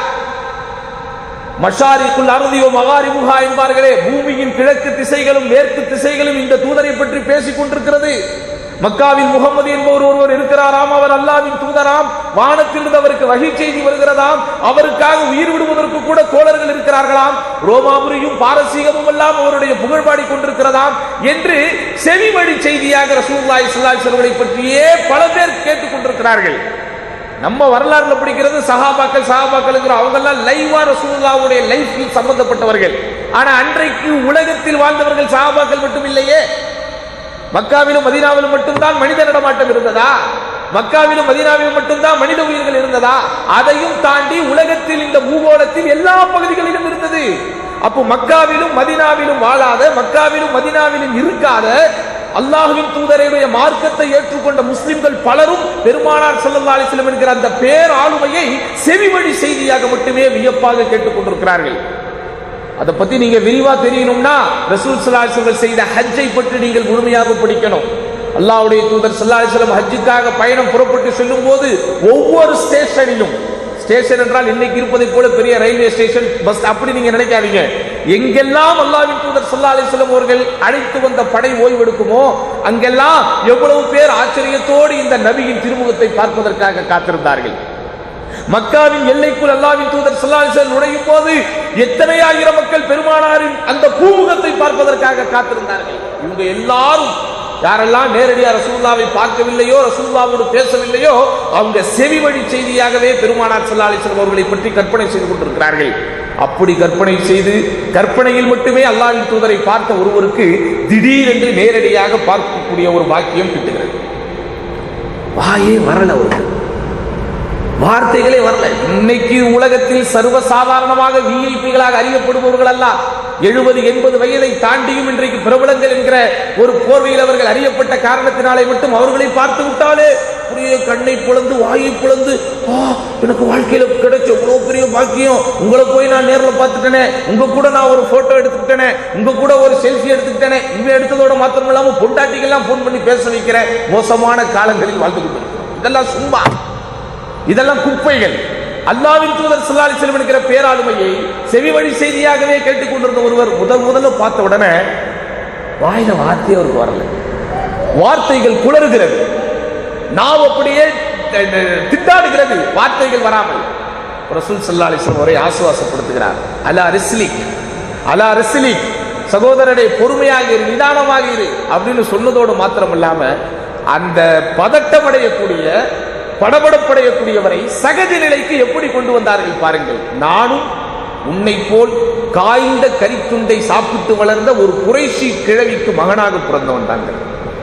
மஷாரிக்குல் அர்தி வ மகாரிபுஹா என்பார்களே, பூமியின் கிழக்கு திசைகளும் மேற்கு திசைகளும் இந்த தூதரை பற்றி பேசிக் கொண்டிருக்கிறது. மக்காவில் முகமது என்பவர் ஒருவர் இருக்கிறாராம், அவர் அல்லாஹ்வின் தூதராம், வானத்திலிருந்து அவருக்கு வஹி செய்தி வருகிறதாம், அவருக்காக உயிர் விடுவதற்கு கூட தோழர்கள் இருக்கிறார்களாம், ரோமாபுரியும் பாரசீகமும் எல்லாம் அவருடைய புகழ்பாடி கொண்டிருக்கிறதாம் என்று செவிவழி செய்தியாக ரசூலுல்லாஹி ஸல்லல்லாஹு அலைஹி வஸல்லம் பற்றியே பல பேர் கேட்டுக் கொண்டிருக்கிறார்கள். நம்ம வரலாறுல படிக்கிறது சஹாபாக்கள் அவங்க எல்லாம் லைவா ரசூலுல்லாஹ்வுடைய லைஃபில் சம்பந்தப்பட்டவர்கள். ஆனா அன்றைக்கு உலகத்தில் வாழ்ந்தவர்கள் சஹாபாக்கள் மட்டும் இல்லையே. மக்காவிலும் மதீனாவிலும் மட்டும்தான் மனித நடமாட்டம் இருந்ததா? மக்காவிலும் மதீனாவிலும் மட்டும்தான் மனித உயிர்கள் இருந்ததா? அதையும் தாண்டி உலகத்தில் இந்த பூகோளத்தில் எல்லா பகுதிகளிலும் இருந்தது. அப்போ மக்காவிலும் மதீனாவிலும் வாழாத, மக்காவிலும் மதீனாவிலும் இருக்காத, அல்லாஹ்வின் தூதருடைய மார்க்கத்தை ஏற்றுக்கொண்ட முஸ்லிம்கள் பலரும் பெருமானார் ஸல்லல்லாஹு அலைஹி வஸல்லம் என்கிற அந்த பேர் ஆளுமையை செவிவழி செய்தியாக மட்டுமே வியப்பாக கேட்டுக் கொண்டிருக்கிறார்கள். அதை பத்தி நீங்க விரிவா தெரியணும்னா ரசூல் ஸல்லல்லாஹு அலைஹி வஸல்லம் செய்த ஹஜ்ஜை பற்றி நீங்கள் முழுமையாக படிக்கணும். அல்லாஹ்வுடைய தூதர் ஸல்லல்லாஹு அலைஹி வஸல்லம் ஹஜ்ஜுக்காக பயணம் புறப்பட்டு செல்லும் போது ஒவ்வொரு ஸ்டேஷனிலும், ஸ்டேஷன் என்றால் இன்னைக்கு இருப்பதை போல பெரிய ரயில்வே ஸ்டேஷன், பஸ் அப்படி நீங்க நினைக்காதீங்க, எங்கெல்லாம் அல்லாஹ்வின் தூதர் ஸல்லல்லாஹு அலைஹி வஸல்லம் அவர்கள் அழைத்து வந்த படை ஓய்வெடுக்குமோ அங்கெல்லாம் எவ்வளவு பேர் ஆச்சரியத்தோடு இந்த நபியின் திருமுகத்தை பார்ப்பதற்காக காத்திருந்தார்கள். மக்காவின் எல்லைக்குள் அல்லாஹ்வின் தூதர் ஸல்லல்லாஹு அலைஹி வஸல்லம் நுழையும் போது எத்தனை ஆயிரம் மக்கள் பெருமானாரின் அந்த பூமுகத்தை பார்ப்பதற்காக காத்திருந்தார்கள். இவங்க எல்லாரும் யாரெல்லாம் நேரடியாக ரசூலுல்லாஹ்வை பார்க்கவில்லையோ, ரசூலுல்லாஹ்வோடு பேசவில்லையோ, அவங்க செவி வழி செய்தியாகவே பெருமானார் ஸல்லல்லாஹு அலைஹி வஸல்லம் அவர்களை பற்றி கற்பனை செய்து கொண்டிருக்கிறார்கள். அப்படி கற்பனை செய்து கற்பனையில் மட்டுமே அல்லாஹ்வின் தூதரை பார்த்த ஒருவருக்கு திடீரென்று நேரடியாக பார்க்கக்கூடிய ஒரு பாக்கியம் கிட்டுகிறது. வாயே வரல, அவருக்கு வார்த்தைகளே வரல. இன்னைக்கு உலகத்தில் சர்வசாதாரணமாக விஐபிகளாக அறியப்படுபவர்கள் அல்ல, 70-80 வயதை தாண்டியும் இன்றைக்கு பிரபலங்கள் என்கிற ஒரு போர்வையில் அவர்கள் அறியப்பட்ட காரணத்தினாலே மட்டும் அவர்களை பார்த்து விட்டாலே புரிய கண்ணை புலந்து வாயை புலந்து, எனக்கு வாழ்க்கையில கிடைச்ச எவ்வளவு பெரிய பாக்கியம், உங்களை போய் நான் நேரில் பார்த்துட்டேனே, உங்க கூட நான் ஒரு போட்டோ எடுத்துக்கிட்டேனே, உங்க கூட ஒரு செல்ஃபி எடுத்துக்கிட்டேனே, இவன் எடுத்ததோட மாத்திரம் இல்லாம பொண்டாட்டிகள்லாம் போன் பண்ணி பேச வைக்கிற மோசமான காலங்களில் வாழ்ந்து கொண்டிருக்கிறோம். இதெல்லாம் சும்மா, இதெல்லாம் குப்பைகள். அல்லாஹ்வின் தூதர் ஸல்லல்லாஹு அலைஹி வஸல்லம் என்கிற பேராளுமையை செவி வழி செய்தியாகவே கேட்டுக் கொண்டிருந்த ஒருவர் முதல்ல பார்த்த உடனே வாயில வார்த்தை அவருக்கு வரல, வார்த்தைகள் குளறுகிறது, நாவ் அப்படியே திட்டாடுகிறது, வார்த்தைகள் வராமல். ரசூல் ஸல்லல்லாஹு அலைஹி வஸல்லம் அவரை ஆசுவாசப்படுத்துகிறார். அலா ரிஸ்லிக், அலா ரிஸ்லிக், சகோதரரே பொறுமையாக இரு, நிதானமாக இரு அப்படின்னு சொன்னதோடு மாத்திரம் இல்லாம அந்த பதட்டமடையக்கூடிய படபடப்படையக்கூடியவரை சகஜ நிலைக்கு எப்படி கொண்டு வந்தார்கள் பாருங்கள். நானும் உன்னை போல் காய்ந்த கரித்துண்டை சாப்பிட்டு வளர்ந்த ஒரு குறைஷி கிழவிக்கு மகனாக பிறந்தவன் தாங்கள்.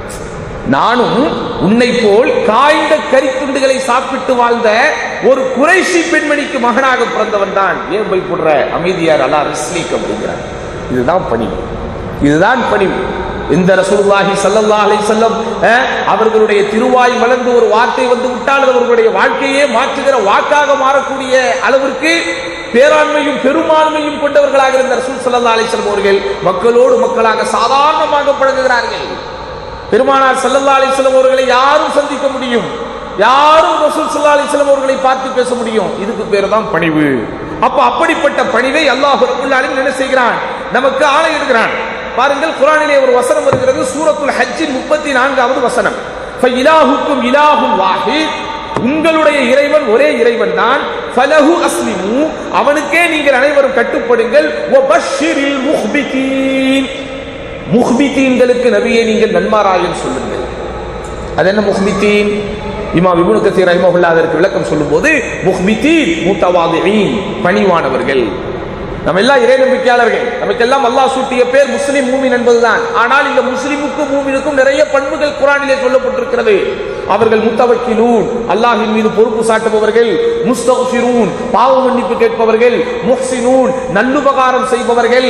நானும் உன்னை போல் காய்ந்த கரித்துண்டுகளை சாப்பிட்டு வாழ்ந்த ஒரு குறைஷி பெண்மணிக்கு மகனாக பிறந்தவன் தான். ஏன் பயப்படுற, அமைதியார், அலா ரிஸ்லிக் அப்படிங்கிறார். இதுதான் பணிவு, இதுதான் பணிவு. இந்த ரசூலுல்லாஹி ஸல்லல்லாஹு அலைஹி வஸல்லம் அவர்களுடைய திருவாய் வளர்ந்து ஒரு வார்த்தை வந்து விட்டால் அவர்களுடைய வாழ்க்கையே மாற்றுகிற வாக்காக மாறக்கூடிய அளவிற்கு பேராண்மையும் பெரும்பான்மையும் கொண்டவர்களாக இருந்த ரசூல் ஸல்லல்லாஹு அலைஹி வஸல்லம் அவர்கள் மக்களோடு மக்களாக சாதாரணமாக பழகுகிறார்கள். பெருமானார் ஸல்லல்லாஹு அலைஹி வஸல்லம் அவர்களை யாரும் சந்திக்க முடியும், யாரும் ரசூல் ஸல்லல்லாஹு அலைஹி வஸல்லம் அவர்களை பார்த்து பேச முடியும். இதுக்கு பேர் தான் பணிவு. அப்ப அப்படிப்பட்ட பணிவை அல்லாஹ் ரப்பல் ஆலமீன் என்ன செய்கிறான், நமக்கு ஆணையிடுகிறான். பாருங்கள், குர்ஆனிலே ஒரு வசனம் வருகிறது, சூரத்துல் ஹஜ்ஜின் 34வது வசனம். ஃபஇலாஹுக்கும் இலாஹுன் வாஹித், உங்களுடைய இறைவன் ஒரே இறைவன் தான். ஃபலஹு அஸ்லிமு, அவனுக்கே நீங்கள் அனைவரும் கட்டுப்படுங்கள். வபஷ்ஷிரில் முஹ்பிதீன், முஹ்பிதீன்களுக்கு நபியே நீங்கள் நன்மாராயம் சொல்லுங்கள். அது என்ன முஹ்பிதீன்? இமாம் இப்னு கஸீர் ரஹிமஹுல்லாஹ் அதற்கு விளக்கம் சொல்லும்போது முஹ்பிதீன் முத்தவாதிஈன், பணிவானவர்கள். நம்ம எல்லாம் இறை நம்பிக்கையாளர்கள், நமக்கெல்லாம் அல்லாஹ் சூட்டிய பேர் முஸ்லிம் மூமின் என்பதுதான். ஆனால் இந்த முஸ்லிமுக்கும் மூமினுக்கும் நிறைய பண்புகள் குர்ஆனிலே சொல்லப்பட்டிருக்கிறது. அவர்கள் முத்தவக்கிலூன், அல்லாஹ்வின் மீது பொறுப்பு சாட்டுபவர்கள், முஸ்தக்ஃபிரூன், பாவ மன்னிப்பு கேட்பவர்கள், முஹ்சினூன், நல்லுபகாரம் செய்பவர்கள்,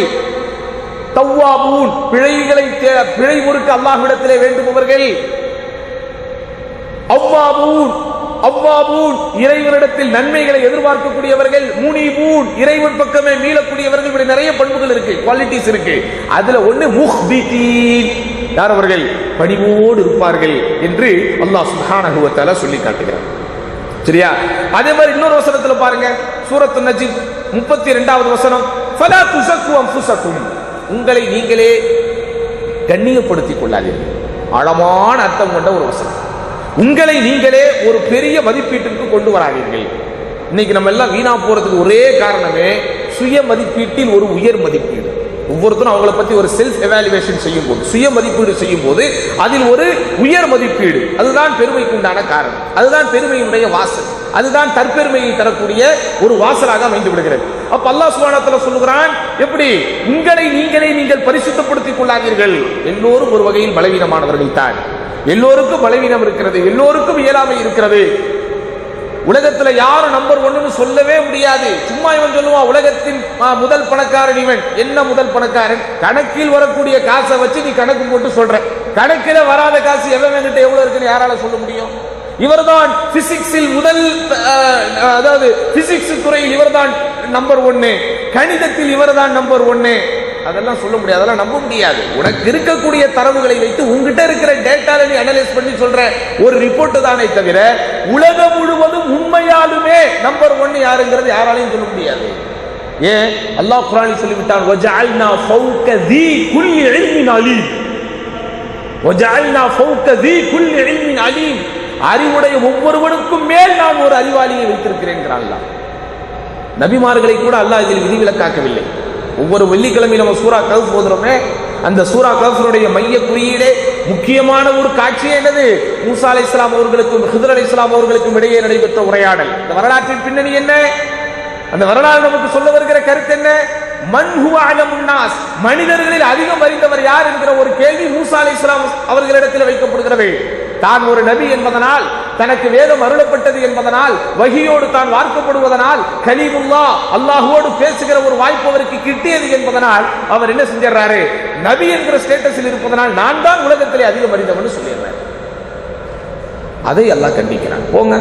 தவ்வாபூன், பிழை பொறுக்க அல்லாஹ்விடத்திலே வேண்டுபவர்கள், அவ்வாபூன், அவ்வாபூன் இறைவனிடத்தில் நன்மைகளை எதிர்பார்க்கக்கூடியவர்கள், முனிபூன் இறைவன் பக்கமே மீளக்கூடியவர்கள். இப்படி நிறைய பண்புகள் இருக்கு, குவாலிட்டிஸ் இருக்கு. அதுல ஒண்ணு முஹ்பிதீன், யார் அவர்கள்? பணிவோடு இருப்பார்கள் என்று அல்லாஹ் சுப்ஹானஹு வ தஆலா சொல்லி காட்டுகிறார். சரியா? அதே மாதிரி இன்னொரு வசனத்துல பாருங்க, சூரத்து நஜ்ம் 32வது வசனம், ஃபலா துஸக்கு அன்ஃபுஸக்கும், உங்களை நீங்களே கண்ணியப்படுத்திக் கொள்ளாதீர்கள். ஆழமான அர்த்தம் கொண்ட ஒரு வசனம். உங்களை நீங்களே ஒரு பெரிய மதிப்பீட்டிற்கு கொண்டு வராதீர்கள். இன்னைக்கு நம்ம எல்லாம் வீணா போறதுக்கு ஒரே காரணமே சுய மதிப்பீட்டில் ஒரு உயர் மதிப்பீடு. ஒவ்வொருத்தரும் அவங்களை பத்தி ஒரு செல்ஃப் எவாலுவேஷன் செய்யும் போது, சுய மதிப்பீடு செய்யும் போது அதில் ஒரு உயர் மதிப்பீடு, அதுதான் பெருமைக்கு உண்டான காரணம். அதுதான் பெருமையினுடைய வாசல். அதுதான் தற்பெருமையை தரக்கூடிய ஒரு வாசலாக அமைந்து விடுகிறது. அப்ப அல்லாஹ் சுப்ஹானஹு வ தஆலா சொல்கிறான், எப்படி? உங்களை நீங்களே நீங்கள் பரிசுத்தப்படுத்திக் கொள்ளாதீர்கள். எல்லோரும் ஒரு வகையில் பலவீனமானவர்கள் தான். எல்லோருக்கும் பலவீனம் இருக்கிறது, எல்லோருக்கும் இயலாமை இருக்கிறது. உலகத்துல யாரும் நம்பர் 1ன்னு சொல்லவே முடியாது. சும்மா இவன் சொல்லுவான் உலகத்தின் முதல் பணக்காரன் இவன். என்ன முதல் பணக்காரன்? கணக்கில் வரக்கூடிய காசை வச்சு நீ கணக்கு போட்டு சொல்ற. கணக்கில வராத காசு எவன் கிட்ட எவ்வளவு இருக்குன்னு யாரால சொல்ல முடியும்? இவர்தான் பிசிக்ஸில் முதல், அதாவது பிசிக்ஸ் துறையில் இவர்தான் நம்பர் 1, கணிதத்தில் இவர்தான் நம்பர் 1. அதெல்லாம் சொல்ல முடியாது, அதெல்லாம் நம்ப முடியாது. உனக்கு இருக்கக்கூடிய தரவுகளை வைத்து உங்ககிட்ட இருக்கிற டேட்டால நீ அனலைஸ் பண்ணி சொல்ற ஒரு ரிப்போர்ட் தானே தவிர உலகம் முழுவதும் உண்மையாலுமே நம்பர் 1 யாருங்கிறது யாராலையும் சொல்ல முடியாது. ஏன்? அல்லாஹ் குர்ஆனில் சொல்லிவிட்டான், வஜஅல்னா ஃபௌக ذي كل علم عليم, வஜஅல்னா ஃபௌக ذي كل علم عليم, அறிவுடைய ஒவ்வொருவனுக்கும் மேல் நான் ஒரு அறிவாளியை வைத்திருக்கிறேன் என்கிறான் அல்லாஹ். நபிமார்களை கூட அல்லாஹ் இதில் விதிவிலக்காக்கவில்லை. ஒவ்வொரு வெள்ளிக்கிழமை நம்ம சூரா கஹ்ஃப் ஓதுறோமே, அந்த சூரா கஹ்ஃபுடைய மைய குறியீடே முக்கியமான ஒரு காட்சியே என்னது? மூசா அலைஹிஸ்ஸலாம் அவர்களுக்கும் ஹித்ர் அலைஹிஸ்ஸலாம் அவர்களுக்கும் இடையே நடைபெற்ற உரையாடல். இந்த வரலாற்றின் பின்னணி என்ன? அந்த வரலாறு நமக்கு சொல்ல வருகிற கருத்து என்ன? மன் ஹுவ அலமுன் நாஸ், மனிதர்களில் அதிகம் அறிந்தவர் யார் என்கிற ஒரு கேள்வி மூசா அலைஹிஸ்ஸலாம் அவர்களிடத்தில் வைக்கப்படுகிறது. தான் ஒரு நபி என்பதனால், தனக்கு வேதம் அருளப்பட்டது என்பதனால், வஹியோடு தான் வார்க்கப்படுவதனால், கலீமுல்லாஹ் அல்லாஹ்வோடு பேசுகிற ஒரு வாய்ப்பு அவருக்கு கிட்டியது என்பதனால் அவர் என்ன செஞ்சிடறாரு? நபி என்கிற ஸ்டேட்டஸில் இருப்பதனால் நான் தான் உலகத்திலே அதிகம் அறிந்தவன் சொல்லிடுறாரு. அதை அல்லாஹ் கண்டிக்கிறான். போங்க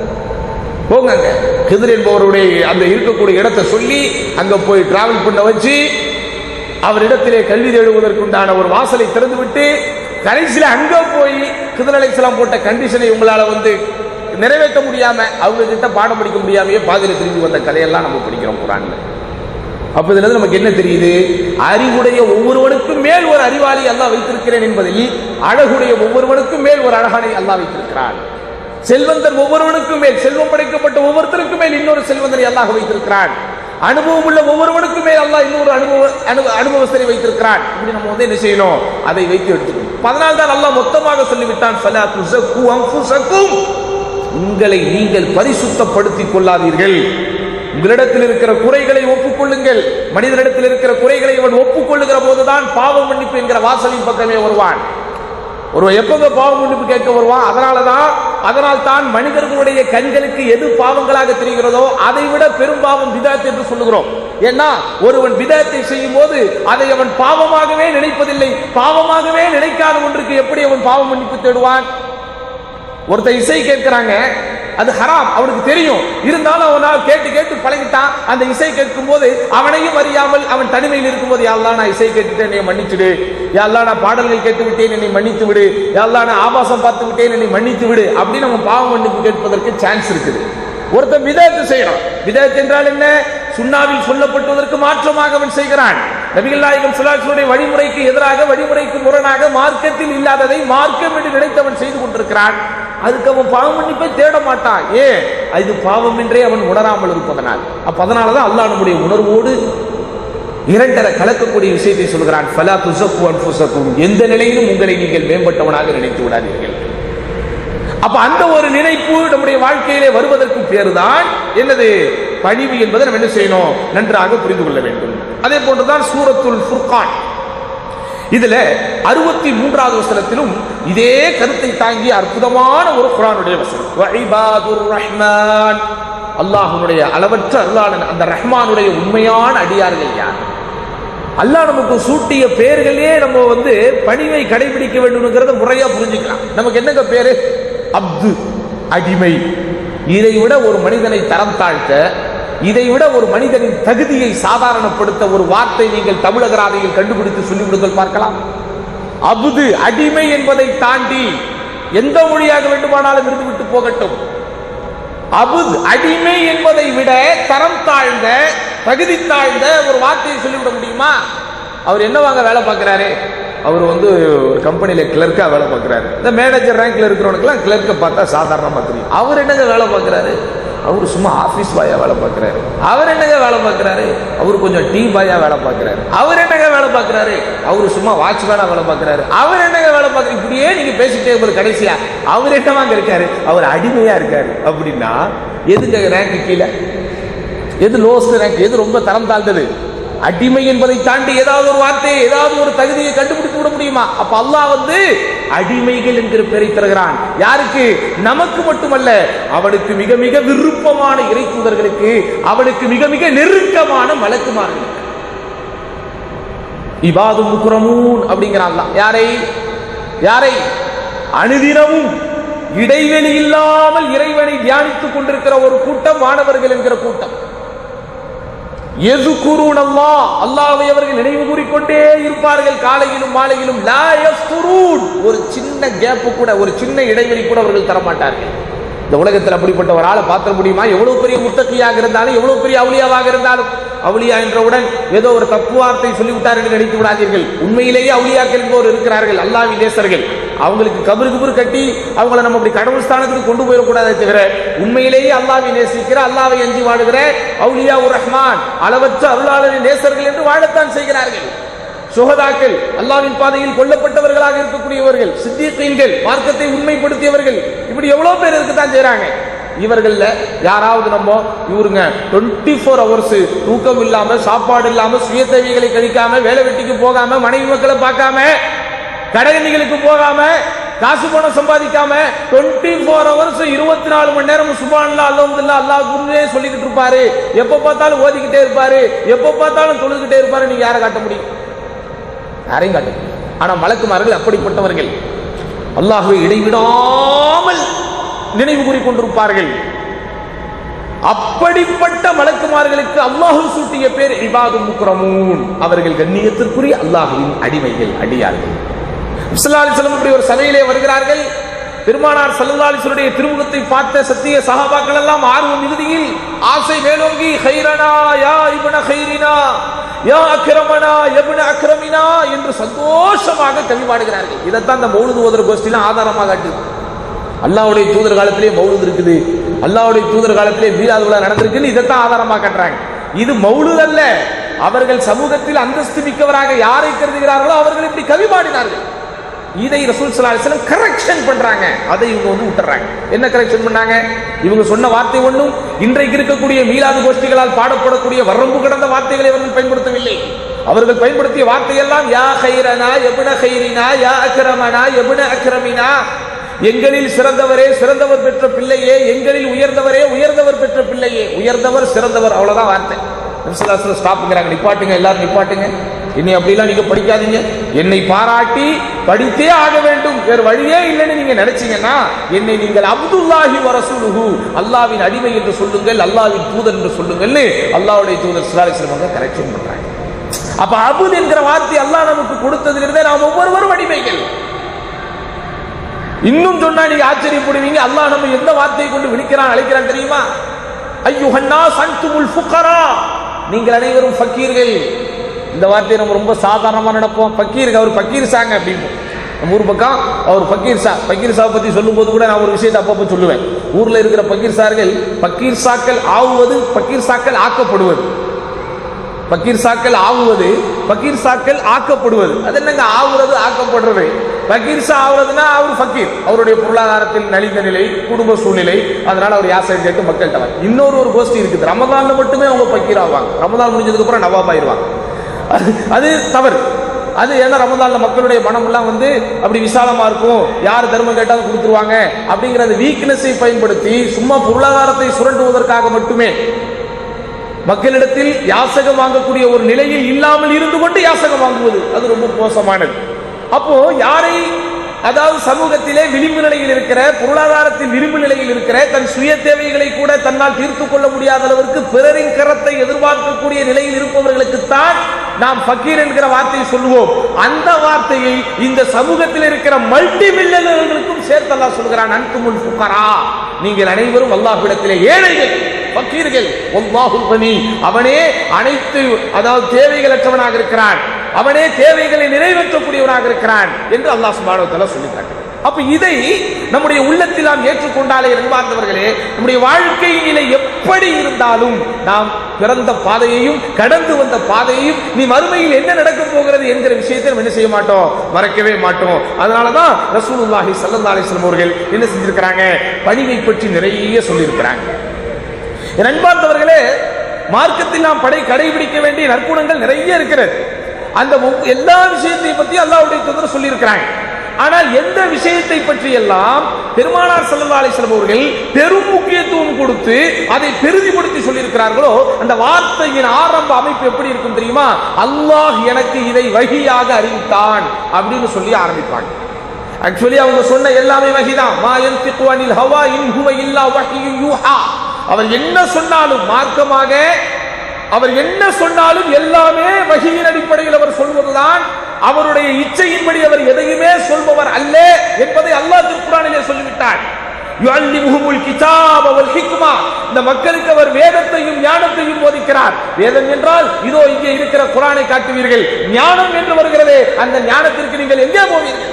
போங்க, ஹித்ர் என்பவருடைய அந்த இருக்கக்கூடிய இடத்தை சொல்லி அங்க போய் டிராவல் பண்ண வச்சு அவரிடத்திலே கல்வி தேடுவதற்குண்டான ஒரு வாசலை திறந்து விட்டு கடைசியில அங்க போய் ஹித்ர் அலைஹிஸ்ஸலாம் போட்ட கண்டிஷனை உங்களால நிறைவேற்ற முடியாம, அவங்க கிட்ட பாடம் படிக்க முடியாமையே பாதியில திரும்பி வந்த கதையெல்லாம் நம்ம படிக்கிறோம் குர்ஆன்ல. அப்ப இதுல இருந்து நமக்கு என்ன தெரியுது? அறிவுடைய ஒவ்வொருவனுக்கும் மேல் ஒரு அறிவாளி அல்லாஹ் வைத்திருக்கிறேன் என்பதில், அழகுடைய ஒவ்வொருவனுக்கும் மேல் ஒரு அழகானை அல்லாஹ் வைத்திருக்கிறான். செல்வந்தர் ஒவ்வொருவனுக்கும் மேல், செல்வம் படைக்கப்பட்ட ஒவ்வொருத்தருக்கும் மேல் இன்னொரு செல்வந்தரை அல்லாஹ் வைத்திருக்கிறான். அனுபவம் உள்ள ஒவ்வொருவனுக்கும் மேல் அல்லாஹ் இன்னொரு அனுபவஸ்தரை வைத்திருக்கிறான். இப்படி நம்ம என்ன செய்யணும்? அதை வைத்து எடுத்துக்கணும். அதனால் தான் அல்லாஹ் மொத்தமாக சொல்லிவிட்டான், ஃபலா துஸக்கு அன்ஃபுஸக்கும், உங்களை நீங்கள் பரிசுத்தப்படுத்திக் கொள்ளாதீர்கள். உங்களிடத்தில் இருக்கிற குறைகளை ஒப்புக்கொள்ளுங்கள். மனிதனிடத்தில் இருக்கிற குறைகளை அவன் ஒப்புக்கொள்ளுகிற போதுதான் பாவ மன்னிப்பு என்கிற வாசலின் பக்கமே வருவான். ஒருவன் எப்பங்க பாவ மன்னிப்பு கேட்க வருவான்? அதனால் தான் மனிதர்களுடைய கண்களுக்கு எது பாவங்களாக தெரிகிறதோ அதை விட பெரும் பாவம் பிதஅத் என்று சொல்லுகிறோம். ஏன்னா ஒருவன் பிதஅத்தை செய்யும் போது அதை அவன் பாவமாகவே நினைப்பதில்லை. பாவமாகவே நினைக்காத ஒன்றுக்கு எப்படி அவன் பாவ மன்னிப்பு தேடுவான்? ஒருத்தர் இசை கேட்கிறாங்க, அது ஹராம், அவனுக்கு தெரியும். இருந்தாலும் அவனால் கேட்டு கேட்டு பழகிட்டான். அந்த இசை கேட்கும் போது அவனையும் அறியாமல் அவன் தனிமையில் இருக்கும்போது, யா அல்லாஹ் நான் இசை கேட்டுட்டேன் என்னை மன்னிச்சுடு, யா அல்லாஹ் நான் பாடல்கள் கேட்டு விட்டேன் என்னை மன்னித்து விடு, யா அல்லாஹ் நான் ஆபாசம் பார்த்து விட்டேன் என்னை மன்னித்து விடு அப்படின்னு நம்ம பாவ மன்னிப்பு கேட்பதற்கு சான்ஸ் இருக்குது. ஒருத்தன் பிதஅத் செய்யறான். பிதஅத் என்றால் என்ன? சுன்னாவில் சொல்லப்பட்டதற்கு மாற்றமாக அவன் செய்கிறான். நபிகள் நாயகம் ஸல்லல்லாஹு அலைஹி வஸல்லம் வழிமுறைக்கு எதிராக, வழிமுறைக்கு முரணாக, மார்க்கத்தில் இல்லாததை மார்க்கம் என்று நினைத்தவன் செய்து கொண்டிருக்கிறான். அதுக்கு அவன் பாவ மன்னிப்பை தேட மாட்டான். ஏன்? அது பாவம் என்றே அவன் உணராமல் இருப்பதனால். அதனாலதான் அல்லாஹ் நம்முடைய உணர்வோடு இரண்டரை கலக்கக்கூடிய விஷயத்தை சொல்கிறான், ஃபலா துஸக்கு அன்ஃபுஸக்கும், எந்த நிலையிலும் உங்களை நீங்கள் மேம்பட்டவனாக நினைத்து விடாதீர்கள். அப்ப அந்த ஒரு நினைப்பு நம்முடைய வாழ்க்கையிலே வருவதற்கு பேருதான் என்னது? பணிவு என்பதை நம்ம என்ன செய்யணும்? நன்றாக புரிந்து கொள்ள வேண்டும். அதே போன்றுதான் சூரத்துல் ஃபுர்கான், இதுல 63வது வசனத்திலும் இதே கருத்தை தாங்கிய அற்புதமான ஒரு குர்ஆனுடைய வசனம், வஇபாதுர் ரஹ்மான், அல்லாஹ்வுடைய அளவற்ற அல்லாஹ் அந்த ரஹ்மானுடைய உண்மையான அடியார்கள் யார்? அல்லாஹ் நமக்கு சூட்டிய பெயர்களே நம்ம பணிவை கடைபிடிக்க வேண்டும்ங்கிறத முறையா புரிஞ்சுக்கலாம். நமக்கு என்னங்க பேரு? அப்து, அடிமை. இதைவிட ஒரு மனிதனை தரம் தாழ்த்த, இதைவிட ஒரு மனிதனின் தகுதியை சாதாரணப்படுத்த ஒரு வார்த்தை நீங்கள் தமிழகராதையில் கண்டுபிடித்து சொல்லிவிடுங்கள் பார்க்கலாம். அபுது அடிமை என்பதை தாண்டி எந்த மொழியாக வேண்டுமானாலும் இருந்துவிட்டு போகட்டும். அபுத் அடிமை என்பதை விட தரம் தாழ்ந்த, தகுதி தாழ்ந்த ஒரு வார்த்தையை சொல்லிவிட முடியுமா? அவர் என்னவாங்க வேலை பார்க்கிறாரு? அவர் ஒரு கம்பெனியில கிளர்க்கா வேலை பார்க்கிறாரு. இந்த மேனேஜர் ரேங்க்ல இருக்கிறவனுக்குலாம் கிளர்க்கை பார்த்தா சாதாரணமா தெரியும். அவர் என்னங்க வேலை பார்க்கிறாரு? அவர் சும்மா ஆபீஸ் பாயா வேலை பார்க்கிறாரு. அவர் என்னங்க வேலை பார்க்கிறாரு? அவர் கொஞ்சம் டீ பாயா வேலை பார்க்கிறாரு. அவர் என்னங்க வேலை பார்க்கிறாரு? அவர் சும்மா வாட்ச்மேனா வேலை பார்க்கிறாரு. அவர் என்னங்க வேலை பார்க்க, இப்படியே நீங்க பேசிட்டே இருப்பது கடைசியா அவர் என்னவாங்க இருக்காரு? அவர் அடிமையா இருக்காரு. அப்படின்னா எதுங்க ரேங்க் கீழே? எது லோஸ்ட் ரேங்க்? எது ரொம்ப தரம் தாழ்ந்தது? அடிமை என்பதை தாண்டி ஏதாவது ஒரு வார்த்தையை, ஏதாவது ஒரு தகுதியை கண்டுபிடித்து விட முடியுமா? அப்ப அல்லாஹ் அடிமைகள் என்கிற பெயரை தருகிறான். யாருக்கு? நமக்கு மட்டுமல்ல, அவனுக்கு மிக மிக விருப்பமான இறை தூதர்களுக்கு, அவனுக்கு மிக மிக நெருக்கமான மலக்குமார்களுக்கு. இபாது முக்ரமூன் அப்படிங்கிறான். யாரை? யாரை? அனுதினமும் இடைவெளி இல்லாமல் இறைவனை தியானித்துக் கொண்டிருக்கிற ஒரு கூட்டம், மாணவர்கள் என்கிற கூட்டம். அல்லாஹ்வை அவர்கள் நினைவு கூறிக்கொண்டே இருப்பார்கள், காலையிலும் மாலையிலும். ஒரு சின்ன கேப் கூட, ஒரு சின்ன இடைவெளி கூட அவர்கள் தரமாட்டார்கள். இந்த உலகத்தில் அப்படிப்பட்ட ஒரு ஆளை பார்த்த முடியுமா? எவ்வளவு பெரிய முத்தகியாக இருந்தாலும், எவ்வளவு பெரிய அவுலியாவாக இருந்தாலும், அவுலியா என்றவுடன் ஏதோ ஒரு தப்பு வார்த்தை சொல்லிவிட்டார் என்று நினைத்து விடாதீர்கள். உண்மையிலேயே அவுலியாக்கள் என்பவர் இருக்கிறார்கள், அல்லாஹ்வின் நேசர்கள். அவங்களுக்கு கபரு கட்டி அவங்களை நம்ம அப்படி கடவுள் ஸ்தானத்துக்கு கொண்டு போயிடக்கூடாதே தவிர, உண்மையிலேயே அல்லாஹ்வை நேசிக்கிற, அல்லாஹ்வை அஞ்சி வாழுகிற அவுலியா உர் ரஹ்மான், அளவற்ற அருளாளரின் நேசர்கள் என்று வாழத்தான் செய்கிறார்கள். சுஹதாக்கள், அல்லாஹ்வின் பாதையில் கொல்லப்பட்டவர்களாக இருக்கக்கூடியவர்கள், சித்தீகீன்கள், மார்க்கத்தை உண்மைப்படுத்தியவர்கள், இப்படி எவ்வளவு பேர் இருக்கத்தான் செய்யறாங்க. இவர்கள யாராவது நம்ம இவருங்க 24 hours தூக்கம் இல்லாம, சாப்பாடு இல்லாம, சுய தேவைகளை கழிக்காம, வேலை வெட்டிக்கு போகாம, மனைவி மக்களை பார்க்காம, கடைகளுக்கு போகாம, காசு பணம் சம்பாதிக்காம 24 hours 24 மணி நேரம் சுப்ஹானல்லாஹ் அல்ஹம்துலில்லாஹ் அல்லாஹ் குர்ஆனே சொல்லிக்கிட்டு இருப்பாரு. எப்ப பார்த்தாலும் ஓதிக்கிட்டே இருப்பாரு, எப்ப பார்த்தாலும் தொழுதுகிட்டே இருப்பாரு. நீங்க யாரை காட்ட முடியும்? யாரையும் காட்ட முடியும். ஆனா மலக்குமார்கள் அப்படிப்பட்டவர்கள். அல்லாஹ்வை இடைவிடாமல் நினைவு கூறிக்கொண்டிருப்பார்கள். அப்படிப்பட்ட மலக்குமார்களுக்கு அல்லாஹ் சூட்டிய பேர் இபாது முக்ரமூன். அவர்கள் கண்ணியத்திற்குரிய அல்லாஹ்வின் அடிமைகள், அடியார்கள். ஸல்லல்லாஹு அலைஹி வஸல்லம் இப்படி ஒரு சபையிலே வருகிறார்கள். பெருமானார் ஸல்லல்லாஹு அலைஹி வஸல்லம் உடைய திருமுகத்தை பார்த்த சத்திய சஹாபாக்கள் எல்லாம் ஆர்வம் மிகுதியில், ஆசை மேலோங்கி, கைரனா யா இப்ன கைரினா, யா அக்ரமனா இப்ன அக்ரமினா என்று சந்தோஷமாக கவி பாடுகிறார்கள். இதைத்தான் இந்த மௌலிது ஓதுற கோஷ்டிலாம் ஆதாரமாக காட்டுது. அல்லாஹ்வுடைய தூதர் காலத்திலே மௌலிது இருக்குது, அல்லாஹ்வுடைய தூதர் காலத்திலே மீலாது விழா நடந்திருக்குன்னு இதைத்தான் ஆதாரமாக காட்டுறாங்க. இது மௌலிது அல்ல. அவர்கள் சமூகத்தில் அந்தஸ்து மிக்கவராக யாரை கருதுகிறார்களோ அவர்கள் இப்படி கவி பாடினார்கள். இதை ரசூல் ஸல்லல்லாஹு அலைஹி வஸல்லம் கரெக்ஷன் பண்றாங்க. அதை இவங்க விட்டுறாங்க. என்ன கரெக்ஷன் பண்ணாங்க? இவங்க சொன்ன வார்த்தை ஒன்றும் இன்றைக்கு இருக்கக்கூடிய மீலாது கோஷ்டிகளால் பாடப்படக்கூடிய வரம்பு கடந்த வார்த்தைகளை அவர்கள் பயன்படுத்தவில்லை. அவர்கள் பயன்படுத்திய வார்த்தையெல்லாம் யா கைரனா இப்ன கைரினா, யா அக்ரமனா இப்ன அக்ரமினா, எங்களில் சிறந்தவரே, சிறந்தவர் பெற்ற பிள்ளையே, எங்களில் உயர்ந்தவரே, உயர்ந்தவர் பெற்ற பிள்ளையே. உயர்ந்தவர், சிறந்தவர், அவ்வளவுதான் வார்த்தை. ஸ்டாப்புங்கிறாங்க, நிப்பாட்டுங்க, எல்லாரும் நிப்பாட்டுங்க. என்னை அப்படிலாம் நீங்க படிக்காதீங்க. என்னை பாராட்டி படித்தே ஆக வேண்டும், வேறு வழியே இல்லைன்னு நீங்க நினைச்சீங்கன்னா என்னை நீங்கள் அப்துல்லாஹி வ ரசூலுஹு, அல்லாஹ்வின் அடிமை என்று சொல்லுங்கள், அல்லாஹ்வின் தூதர் என்று சொல்லுங்கள்னு அல்லாஹ்வுடைய தூதர் ஸல்லல்லாஹு அலைஹி வஸல்லம் கரெக்ஷன் பண்றாங்க. அப்ப அபுத் என்கிற வார்த்தை அல்லாஹ் நமக்கு கொடுத்ததிலிருந்தே நாம் ஒவ்வொருவரும் அடிமைகள். இன்னும் சொன்னா நீங்க ஆச்சரியப்படுவீங்க. அல்லாஹ் நம்ம எந்த வார்த்தையை கொண்டு விழிக்கிறான், அழைக்கிறான் தெரியுமா? அய்யுஹன்னாஸ் அன்துமுல் ஃபுகரா, நீங்கள் அனைவரும் ஃபக்கீர்கள். இந்த வார்த்தையை நம்ம ரொம்ப சாதாரணமா நடப்போம். ஃபக்கீருக்கு அவர் ஃபக்கீர் சாங்க அப்படின்னு நம்ம ஊர் பக்கம் அவர் ஃபக்கீர் சா, ஃபக்கீர் சாவை பத்தி சொல்லும் போது கூட நான் ஒரு விஷயத்தை அப்பப்போ சொல்லுவேன். ஊர்ல இருக்கிற ஃபக்கீர் சார்கள் ஃபக்கீர் சாக்கள் ஆவுவது, ஃபக்கீர் சாக்கள் ஆக்கப்படுவது. ஃபக்கீர் சாக்கள் ஆவுவது, ஃபக்கீர் சாக்கள் ஆக்கப்படுவது. அது என்னங்க ஆவுறது, ஆக்கப்படுறது? ஃபக்கீர் சா ஆவுறதுன்னா அவர் ஃபக்கீர், அவருடைய பொருளாதாரத்தில் நலிந்த நிலை, குடும்ப சூழ்நிலை, அதனால அவர் யாசகம் கேட்டு மக்கள்கிட்ட வர. இன்னொரு கோஷ்டி இருக்குது, ரமதான்ல மட்டுமே அவங்க ஃபக்கீர் ஆவாங்க, ரமதான் முடிஞ்சதுக்கு அப்புறம் நவாப் ஆயிருவாங்க. அது தவறு. அது ஏன்னா ரமதான்ல மக்களுடைய மனம் எல்லாம் அப்படி விசாலமா இருக்கும், யார் தர்மம் கேட்டாலும் கொடுத்துருவாங்க அப்படிங்கிற வீக்னஸை பயன்படுத்தி சும்மா பொருளாதாரத்தை சுரண்டுவதற்காக மட்டுமே மக்களிடத்தில் யாசகம் வாங்கக்கூடிய ஒரு நிலையில் இல்லாமல் இருந்து கொண்டு யாசகம் வாங்குவது, அது ரொம்ப மோசமானது. அப்போ யாரை அதாவது சமூகத்திலே விளிம்பு நிலையில் இருக்கிற, பொருளாதாரத்தில் விளிம்பு நிலையில் இருக்கிற, தன் சுய தேவைகளை கூட தன்னால் தீர்த்துக் கொள்ள முடியாத அளவிற்கு பிறரின் கரத்தை எதிர்பார்க்கக்கூடிய நிலையில் இருப்பவர்களுக்கு தான் நாம் ஃபக்கீர் என்கிற வார்த்தையை சொல்லுவோம். அந்த வார்த்தையை இந்த சமூகத்தில் இருக்கிற மல்டி மில்லியனர்களுக்கும் சேர்த்து அல்லாஹ் சொல்கிறான், அன்துமுல் ஃபுகரா, நீங்கள் அனைவரும் அல்லாஹ்விடத்திலே ஏழைகள், ஃபக்கீர்கள். வல்லாஹுல் கனி, அவனே அனைத்து அதாவது தேவைகளற்றவனாக இருக்கிறான், அவனே தேவைகளை நிறைவேற்றக்கூடியவனாக இருக்கிறான் என்று அல்லாஹ் சுப்ஹானஹு வ தஆலா சொல்லிட்டார். அப்ப இதை நம்முடைய உள்ளத்தில் நாம் ஏற்றுக்கொண்டாலே அன்பார்ந்தவர்களே, நம்முடைய வாழ்க்கை நிலை எப்படி இருந்தாலும் நாம் பிறந்த பாதையையும் கடந்து வந்த பாதையையும் நீ மறுமையில் என்ன நடக்க போகிறது என்கிற விஷயத்தை நம்ம என்ன செய்ய மாட்டோம், மறக்கவே மாட்டோம். அதனாலதான் ரசூலுல்லாஹி ஸல்லல்லாஹு அலைஹி வஸல்லம் அவர்கள் என்ன செஞ்சிருக்கிறாங்க, பணிவை பற்றி நிறைய சொல்லியிருக்கிறாங்க. அன்பார்ந்தவர்களே, மார்க்கத்தில் நாம் கடைபிடிக்க வேண்டிய நற்குணங்கள் நிறைய இருக்கிறது. அந்த எல்லா விஷயத்தை பற்றி அல்லாஹ்வுடைய தூதர் சொல்லி இருக்கிறாங்க. ஆனால் எந்த விஷயத்தை பற்றி எல்லாம் பெருமானார் ஸல்லல்லாஹு அலைஹி வஸல்லம் அவர்கள் பெரும் முக்கியத்துவம் கொடுத்து அதை பெரிதுபடுத்தி சொல்லி இருக்கிறார்களோ அந்த வார்த்தையின் ஆரம்ப அமைப்பு எப்படி இருக்கும் தெரியுமா? அல்லாஹ் எனக்கு இதை வஹியாக அறிவித்தான் அப்படின்னு சொல்லி ஆரம்பிப்பாங்க. ஆக்சுவலி அவங்க சொன்ன எல்லாமே வஹிதான். மா யன்திகு அனில் ஹவா இன் ஹுவ இல்லா வஹ்யுன் யூஹா. அவர் என்ன சொன்னாலும், மார்க்கமாக அவர் என்ன சொன்னாலும் எல்லாமே வஹியின் அடிப்படையில் அவர் சொல்வதுதான். அவருடைய இச்சையின்படி அவர் எதையுமே சொல்பவர் அல்ல என்பதை அல்லாஹ் திருக்குர்ஆனிலே சொல்லிவிட்டார். யுஅல்லிமுஹுல் கிதாப வல் ஹிக்மா. இந்த மக்களுக்கு அவர் வேதத்தையும் ஞானத்தையும் போதிக்கிறார். வேதம் என்றால் இதோ இங்கே இருக்கிற குர்ஆனை காட்டுவீர்கள், ஞானம் என்று வருகிறதே அந்த ஞானத்திற்கு நீங்கள் எங்கே போவீர்கள்?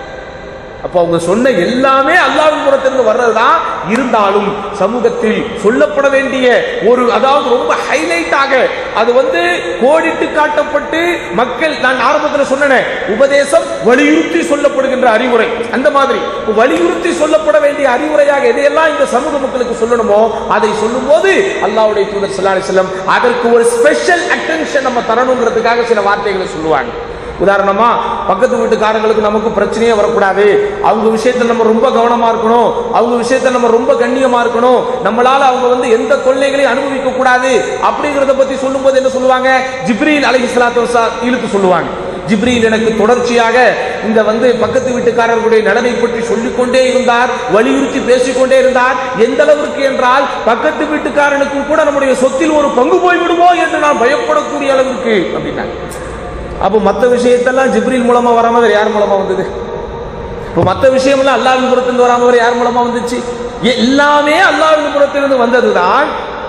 அப்ப அவங்க சொன்ன எல்லாமே அல்லாஹ்வின் புறத்திலிருந்து வர்றதுதான். இருந்தாலும் சமூகத்தில் சொல்லப்பட வேண்டிய ஒரு, அதாவது ரொம்ப ஹைலைட்டாக அது கோடிட்டு காட்டப்பட்டு மக்கள், நான் ஆரம்பத்தில் சொன்னேன், உபதேசம் வலியுறுத்தி சொல்லப்படுகின்ற அறிவுரை, அந்த மாதிரி வலியுறுத்தி சொல்லப்பட வேண்டிய அறிவுரையாக எதையெல்லாம் இந்த சமூக மக்களுக்கு சொல்லணுமோ அதை சொல்லும் போது அல்லாஹ்வுடைய தூதர் ஸல்லல்லாஹு அலைஹி வஸல்லம் அதற்கு ஒரு ஸ்பெஷல் அட்டென்ஷன் நம்ம தரணுங்கிறதுக்காக சில வார்த்தைகளை சொல்லுவாங்க. உதாரணமா, பக்கத்து வீட்டுக்காரங்களுக்கு நமக்கு பிரச்சனையே வரக்கூடாது, அவங்க விஷயத்துல நம்ம ரொம்ப கவனமா இருக்கணும், அவங்க விஷயத்துல நம்ம ரொம்ப கண்ணியமா இருக்கணும், நம்மளால அவங்க எந்த தொல்லைகளையும் அனுபவிக்க கூடாது அப்படிங்கறத பத்தி சொல்லும் போது என்ன சொல்லுவாங்க, ஜிப்ரீல் அலைஹிஸ்ஸலாத்து வஸலாம் இழுத்து சொல்லுவாங்க. ஜிப்ரீல் எனக்கு தொடர்ச்சியாக இந்த பக்கத்து வீட்டுக்காரர்களுடைய நலனை பற்றி சொல்லிக்கொண்டே இருந்தார், வலியுறுத்தி பேசிக்கொண்டே இருந்தார். எந்த அளவிற்கு என்றால் பக்கத்து வீட்டுக்காரனுக்கும் கூட நம்முடைய சொத்தில் ஒரு பங்கு போய்விடுமோ என்று நான் பயப்படக்கூடிய அளவுக்கு அப்படின்னாங்க. அப்போ மற்ற விஷயத்தெல்லாம் ஜிப்ரீல் மூலமா வராம வேற யார் மூலமா வந்தது? இப்போ மற்ற விஷயம்லாம் அல்லாஹ்வின் புறத்திலிருந்து வராம வேற யார் மூலமா வந்துச்சு? எல்லாமே அல்லாஹ்வின் புறத்திலிருந்து வந்ததுதான்.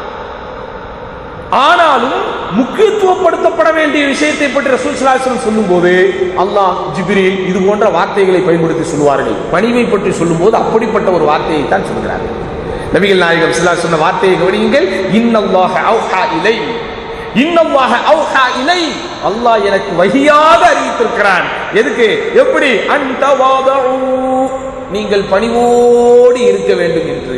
ஆனாலும் முக்கியத்துவப்படுத்தப்பட வேண்டிய விஷயத்தை பற்றி ரசூல் ஸல்லல்லாஹு அலைஹி வஸல்லம் சொல்லும் போது அல்லாஹ், ஜிப்ரீல் இது போன்ற வார்த்தைகளை பயன்படுத்தி சொல்வார்கள். பணிவை பற்றி சொல்லும் போது அப்படிப்பட்ட ஒரு வார்த்தையை தான் சொல்கிறார்கள். நபிகள் நாயகம் ஸல்லல்லாஹு அலைஹி வஸல்லம் சொன்ன வார்த்தையை கவனியுங்கள். இன்னல்லாஹ அவ்ஹா இலை, இன்னல்லாஹ அவ்ஹா இலை, அல்லாஹ் எனக்கு வஹியாக அறிவித்திருக்கிறான். எதுக்கு? எப்படி? அன்தவாது, நீங்கள் பணிவோடு இருக்க வேண்டும் என்று.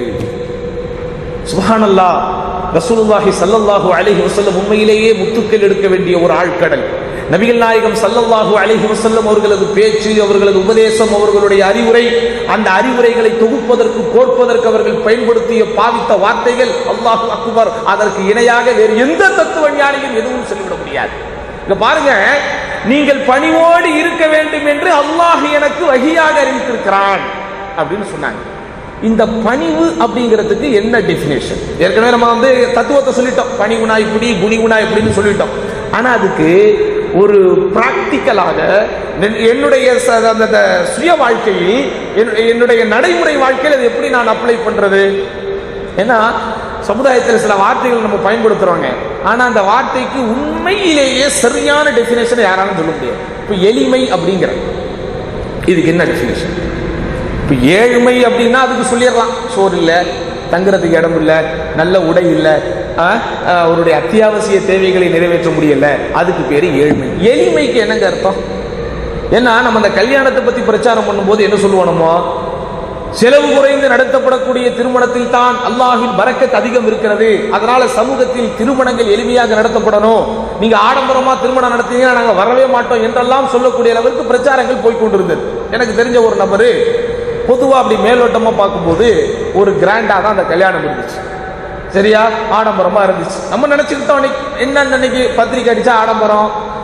சுப்ஹானல்லாஹ். ரசூலுல்லாஹி ஸல்லல்லாஹு அலைஹி வஸல்லம் உண்மையிலேயே முத்துக்கள் எடுக்க வேண்டிய ஒரு ஆழ்கடல். நபிகள் நாயகம் ஸல்லல்லாஹு அலைஹி வஸல்லம் அவர்களது பேச்சு, அவர்களது உபதேசம், அவர்களுடைய அறிவுரை, அந்த அறிவுரைகளை தொகுப்பதற்கு, கோர்ப்பதற்கு அவர்கள் பயன்படுத்திய பாவித்த வார்த்தைகள், அல்லாஹு அக்பர், அதற்கு இணையாக வேறு எந்த தத்துவ ஞானியும் எதுவும் சொல்லிவிட முடியாது. இங்க பாருங்க, நீங்கள் பணிவோடு இருக்க வேண்டும் என்று அல்லாஹ் எனக்கு வஹியாக அறிவித்திருக்கிறான் அப்படின்னு சொன்னாங்க. இந்த பணிவு அப்படிங்கிறதுக்கு என்ன டெஃபினேஷன்? ஏற்கனவே நம்ம தத்துவத்தை சொல்லிட்டோம், பணிவுனா இப்படி, குணிவுனா இப்படின்னு சொல்லிட்டோம். ஆனா அதுக்கு ஒரு பிராக்டிக்கலாக என்னுடைய சுய வாழ்க்கையில், என்னுடைய நடைமுறை வாழ்க்கையில் அதை எப்படி நான் அப்ளை பண்றது? ஏன்னா சமுதாயத்தில் சில வார்த்தைகள் நம்ம பயன்படுத்துறோங்க, ஆனா அந்த வார்த்தைக்கு உண்மையிலேயே சரியான டெஃபினேஷன் யாராலும் சொல்ல முடியாது. இப்ப எளிமை அப்படிங்கிற இதுக்கு என்ன டெஃபினேஷன்? இப்ப ஏழ்மை அப்படின்னா அதுக்கு சொல்லிடலாம், சோறு இல்லை, தங்குறதுக்கு இடம் இல்லை, நல்ல உடை இல்லை, அவருடைய அத்தியாவசிய தேவைகளை நிறைவேற்ற முடியல, அதுக்கு பேரு ஏழ்மை. எளிமைக்கு என்னங்க அர்த்தம்? ஏன்னா நம்ம அந்த கல்யாணத்தை பத்தி பிரச்சாரம் பண்ணும்போது என்ன சொல்லுவோமோ, செலவு குறைந்து நடத்தப்படக்கூடிய திருமணத்தில் தான் அல்லாஹ்வின் பரக்கத் அதிகம் இருக்கிறது, அதனால சமூகத்தில் திருமணங்கள் எளிமையாக நடத்தப்படணும், நீங்க ஆடம்பரமா திருமணம் நடத்தீங்கன்னா நாங்க வரவே மாட்டோம் என்றெல்லாம் சொல்லக்கூடிய அளவுக்கு பிரச்சாரங்கள் போய்கொண்டிருந்தது. எனக்கு தெரிஞ்ச ஒரு நபரு பொதுவா அப்படி மேலோட்டமா பார்க்கும்போது ஒரு கிராண்டா தான் அந்த கல்யாணம் இருந்துச்சு, சரியா, ஆடம்பரமா இருந்துச்சு. நம்ம நினைச்சுக்கிட்டோம் என்ன, அன்னைக்கு பத்திரிக்கை அடிச்சா ஆடம்பரம்,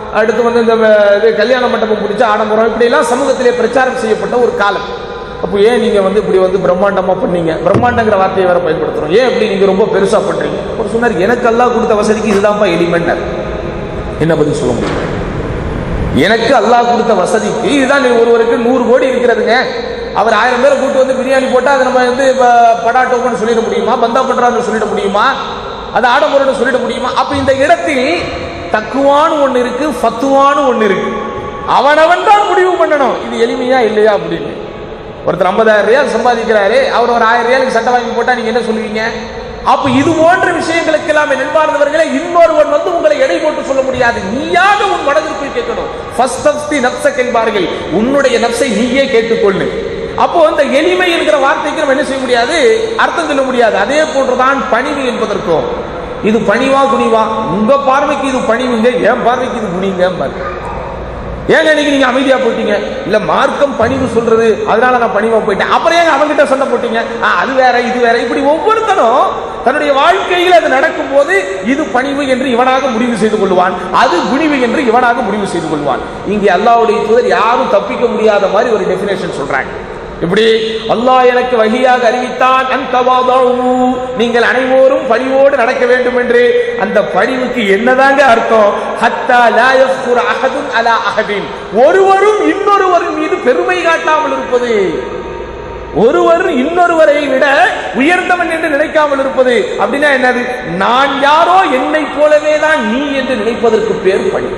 அடுத்து வந்து இந்த கல்யாண மண்டபம் பிடிச்ச ஆடம்பரம், இப்படி எல்லாம் சமூகத்திலே பிரச்சாரம் செய்யப்பட்ட ஒரு காலம். அப்போ ஏன் நீங்க வந்து இப்படி வந்து பிரம்மாண்டமா பண்ணீங்க, பிரம்மாண்டங்கிற வார்த்தையை வேற பயன்படுத்துறோம், ஏன் இப்படி நீங்க ரொம்ப பெருசா பண்றீங்க? அவர் சொன்னார், எனக்கு அல்லாஹ் கொடுத்த வசதிக்கு இதுதான்ப்பா எலிமெண்ட். என்ன பதில் சொல்ல முடியும்? எனக்கு அல்லாஹ் கொடுத்த வசதிக்கு இதுதான். ஒருவருக்கு 100 கோடி இருக்கிறதுங்க, அவர் 1000 பேரை கூட்டு வந்து பிரியாணி போட்டா அதை நம்ம வந்து படாட்டோன்னு சொல்லிட முடியுமா, பந்தா பண்றான்னு சொல்லிட முடியுமா, அது ஆடம்பரம்னு சொல்லிட முடியுமா? அப்ப இந்த இடத்தில் தக்குவான்னு ஒண்ணு இருக்கு, ஃபத்துவான்னு ஒண்ணு இருக்கு. அவனவன் தான் முடிவு பண்ணணும் இது எளிமையா இல்லையா அப்படின்னு. ஒருத்தர் 50,000 ரியால் சம்பாதிக்கிறாரு, அவர் ஒரு 1000 ரியாலுக்கு சட்டை வாங்கி போட்டா நீங்க என்ன சொல்லுவீங்க? அப்ப இது போன்ற விஷயங்களுக்கு எல்லாம் நண்பார்ந்தவர்களே, இன்னொருவன் வந்து உங்களை எடை போட்டு சொல்ல முடியாது. நீயாக உன் மனதிற்குள் கேட்கணும். ஃபஸ்ட் நப்ஸக் என்பார்கள், உன்னுடைய நப்சை நீயே கேட்டுக்கொள்ளு. அப்போ இந்த எளிமை என்கிற வார்த்தைக்கு நம்ம என்ன செய்ய முடியாது, அர்த்தம் சொல்ல முடியாது. அதே போன்றுதான் பணிவு என்பதற்கும். இது பணிவா குனிவா? உங்க பார்வைக்கு இது பணிவுங்க, என் பார்வைக்கு இது குனிங்க. ஏங்க நீங்க அமைதியா போட்டீங்க? இல்ல மார்க்கம் பணிவு சொல்றது, அதனால நான் பணிவா போயிட்டேன். அப்புறம் ஏங்க அவங்கிட்ட சண்டை போட்டீங்க? அது வேற இது வேற. இப்படி ஒவ்வொருத்தனும் தன்னுடைய வாழ்க்கையில் அது நடக்கும் போது இது பணிவு என்று இவனாக முடிவு செய்து கொள்வான், அது குனிவு என்று இவனாக முடிவு செய்து கொள்வான். இங்கே அல்லாஹ்வுடைய தூதர் யாரும் தப்பிக்க முடியாத மாதிரி ஒரு டெஃபினேஷன் சொல்றாங்க. இப்படி அல்லாஹ் எனக்கு வஹியாக அறிவித்தான், நீங்கள் அனைவரும் பணிவோடு நடக்க வேண்டும் என்று. அந்த பணிவுக்கு என்னதாங்க அர்த்தம்? ஹத்தா லா யஃகுர அஹதுன் அலா அஹதின், ஒருவரும் இன்னொருவரின் மீது பெருமை காட்டாமல் இருப்பது, ஒருவர் இன்னொருவரை விட உயர்ந்தவன் என்று நினைக்காமல் இருப்பது. அப்படின்னா என்னது? நான் யாரோ என்னை போலவே தான் நீ என்று நினைப்பதற்கு பேர் பணிவு.